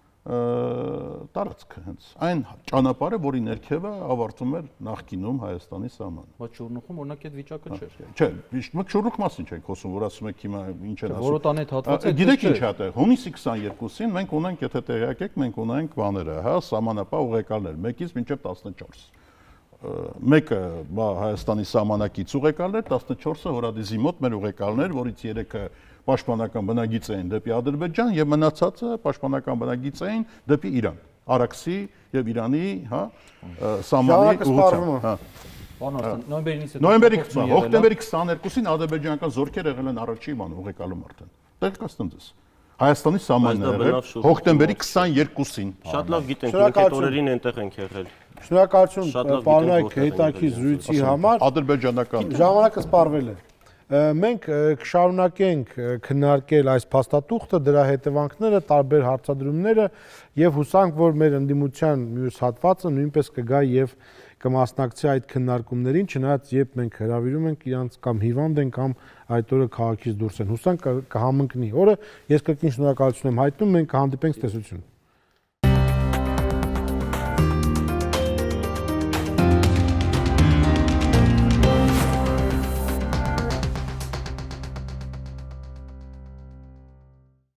տարածքը հենց այն ճանապարհը, որի ներքևը ավարտում էր նախկինում Հայաստանի սահմանը։ Բայց Շուռնուխում օրինակ այդ վիճակը չէր։ Չէ, միշտ շուռնուխ մասին չենք խոսում, որ ասում եք հիմա ինչ են ասում։ Որոտանի այդ հատվածը գիտեք ինչ է, հունիսի քսաներկուսին մենք ունենք, եթե տեղյակ եք, մենք ունենք բաները, հա, սահմանապահ ուղեկալներ, մեկից մինչև տասնչորս։ Մեկը Հայաստանի սահմանակից ուղեկալներ, տասնչորսը Հորադիզի մոտ մեր ուղեկալներ, որից երեքը պաշտպանական բնագիծ էին դեպի Ադրբեջան եւ մնացածը պաշտպանական բնագիծ էին դեպի Իրան, Արաքսի եւ Իրանի, հա, սահմանի ուղղությամբ, հա։ Նոյեմբերի հոկտեմբերի քսաներկուսին ադրբեջանական զորքեր եղել են առաջի ման ուղեկալում արդեն։ Տեղեկացնում ես։ Հայաստանի սահմանները հոկտեմբերի քսաներկուսին։ Շատ լավ գիտենք, մենք այդ օրերին այնտեղ ենք եղել։ Շնորհակալություն պարոնայք հետաքրքիր զրույցի համար։ Ադրբեջանական ժամանակը սպառվել է։ Մենք կշարունակենք քննարկել այս փաստաթուղթը, դրա հետևանքները, տարբեր հարցադրումները եւ հուսանք, որ մեր ընդդիմության մյուս հատվածը նույնպես կգա եւ կմասնակցի այդ քննարկումներին, չնայած երբ մենք հրավիրում ենք իրանց կամ հիվանդ են կամ այդ օրը քաղաքից դուրս են։ Հուսանք կհամընկնի օրը։ Ես կրկին շնորհակալություն եմ հայտնում, մենք կհանդիպենք ցտեսություն։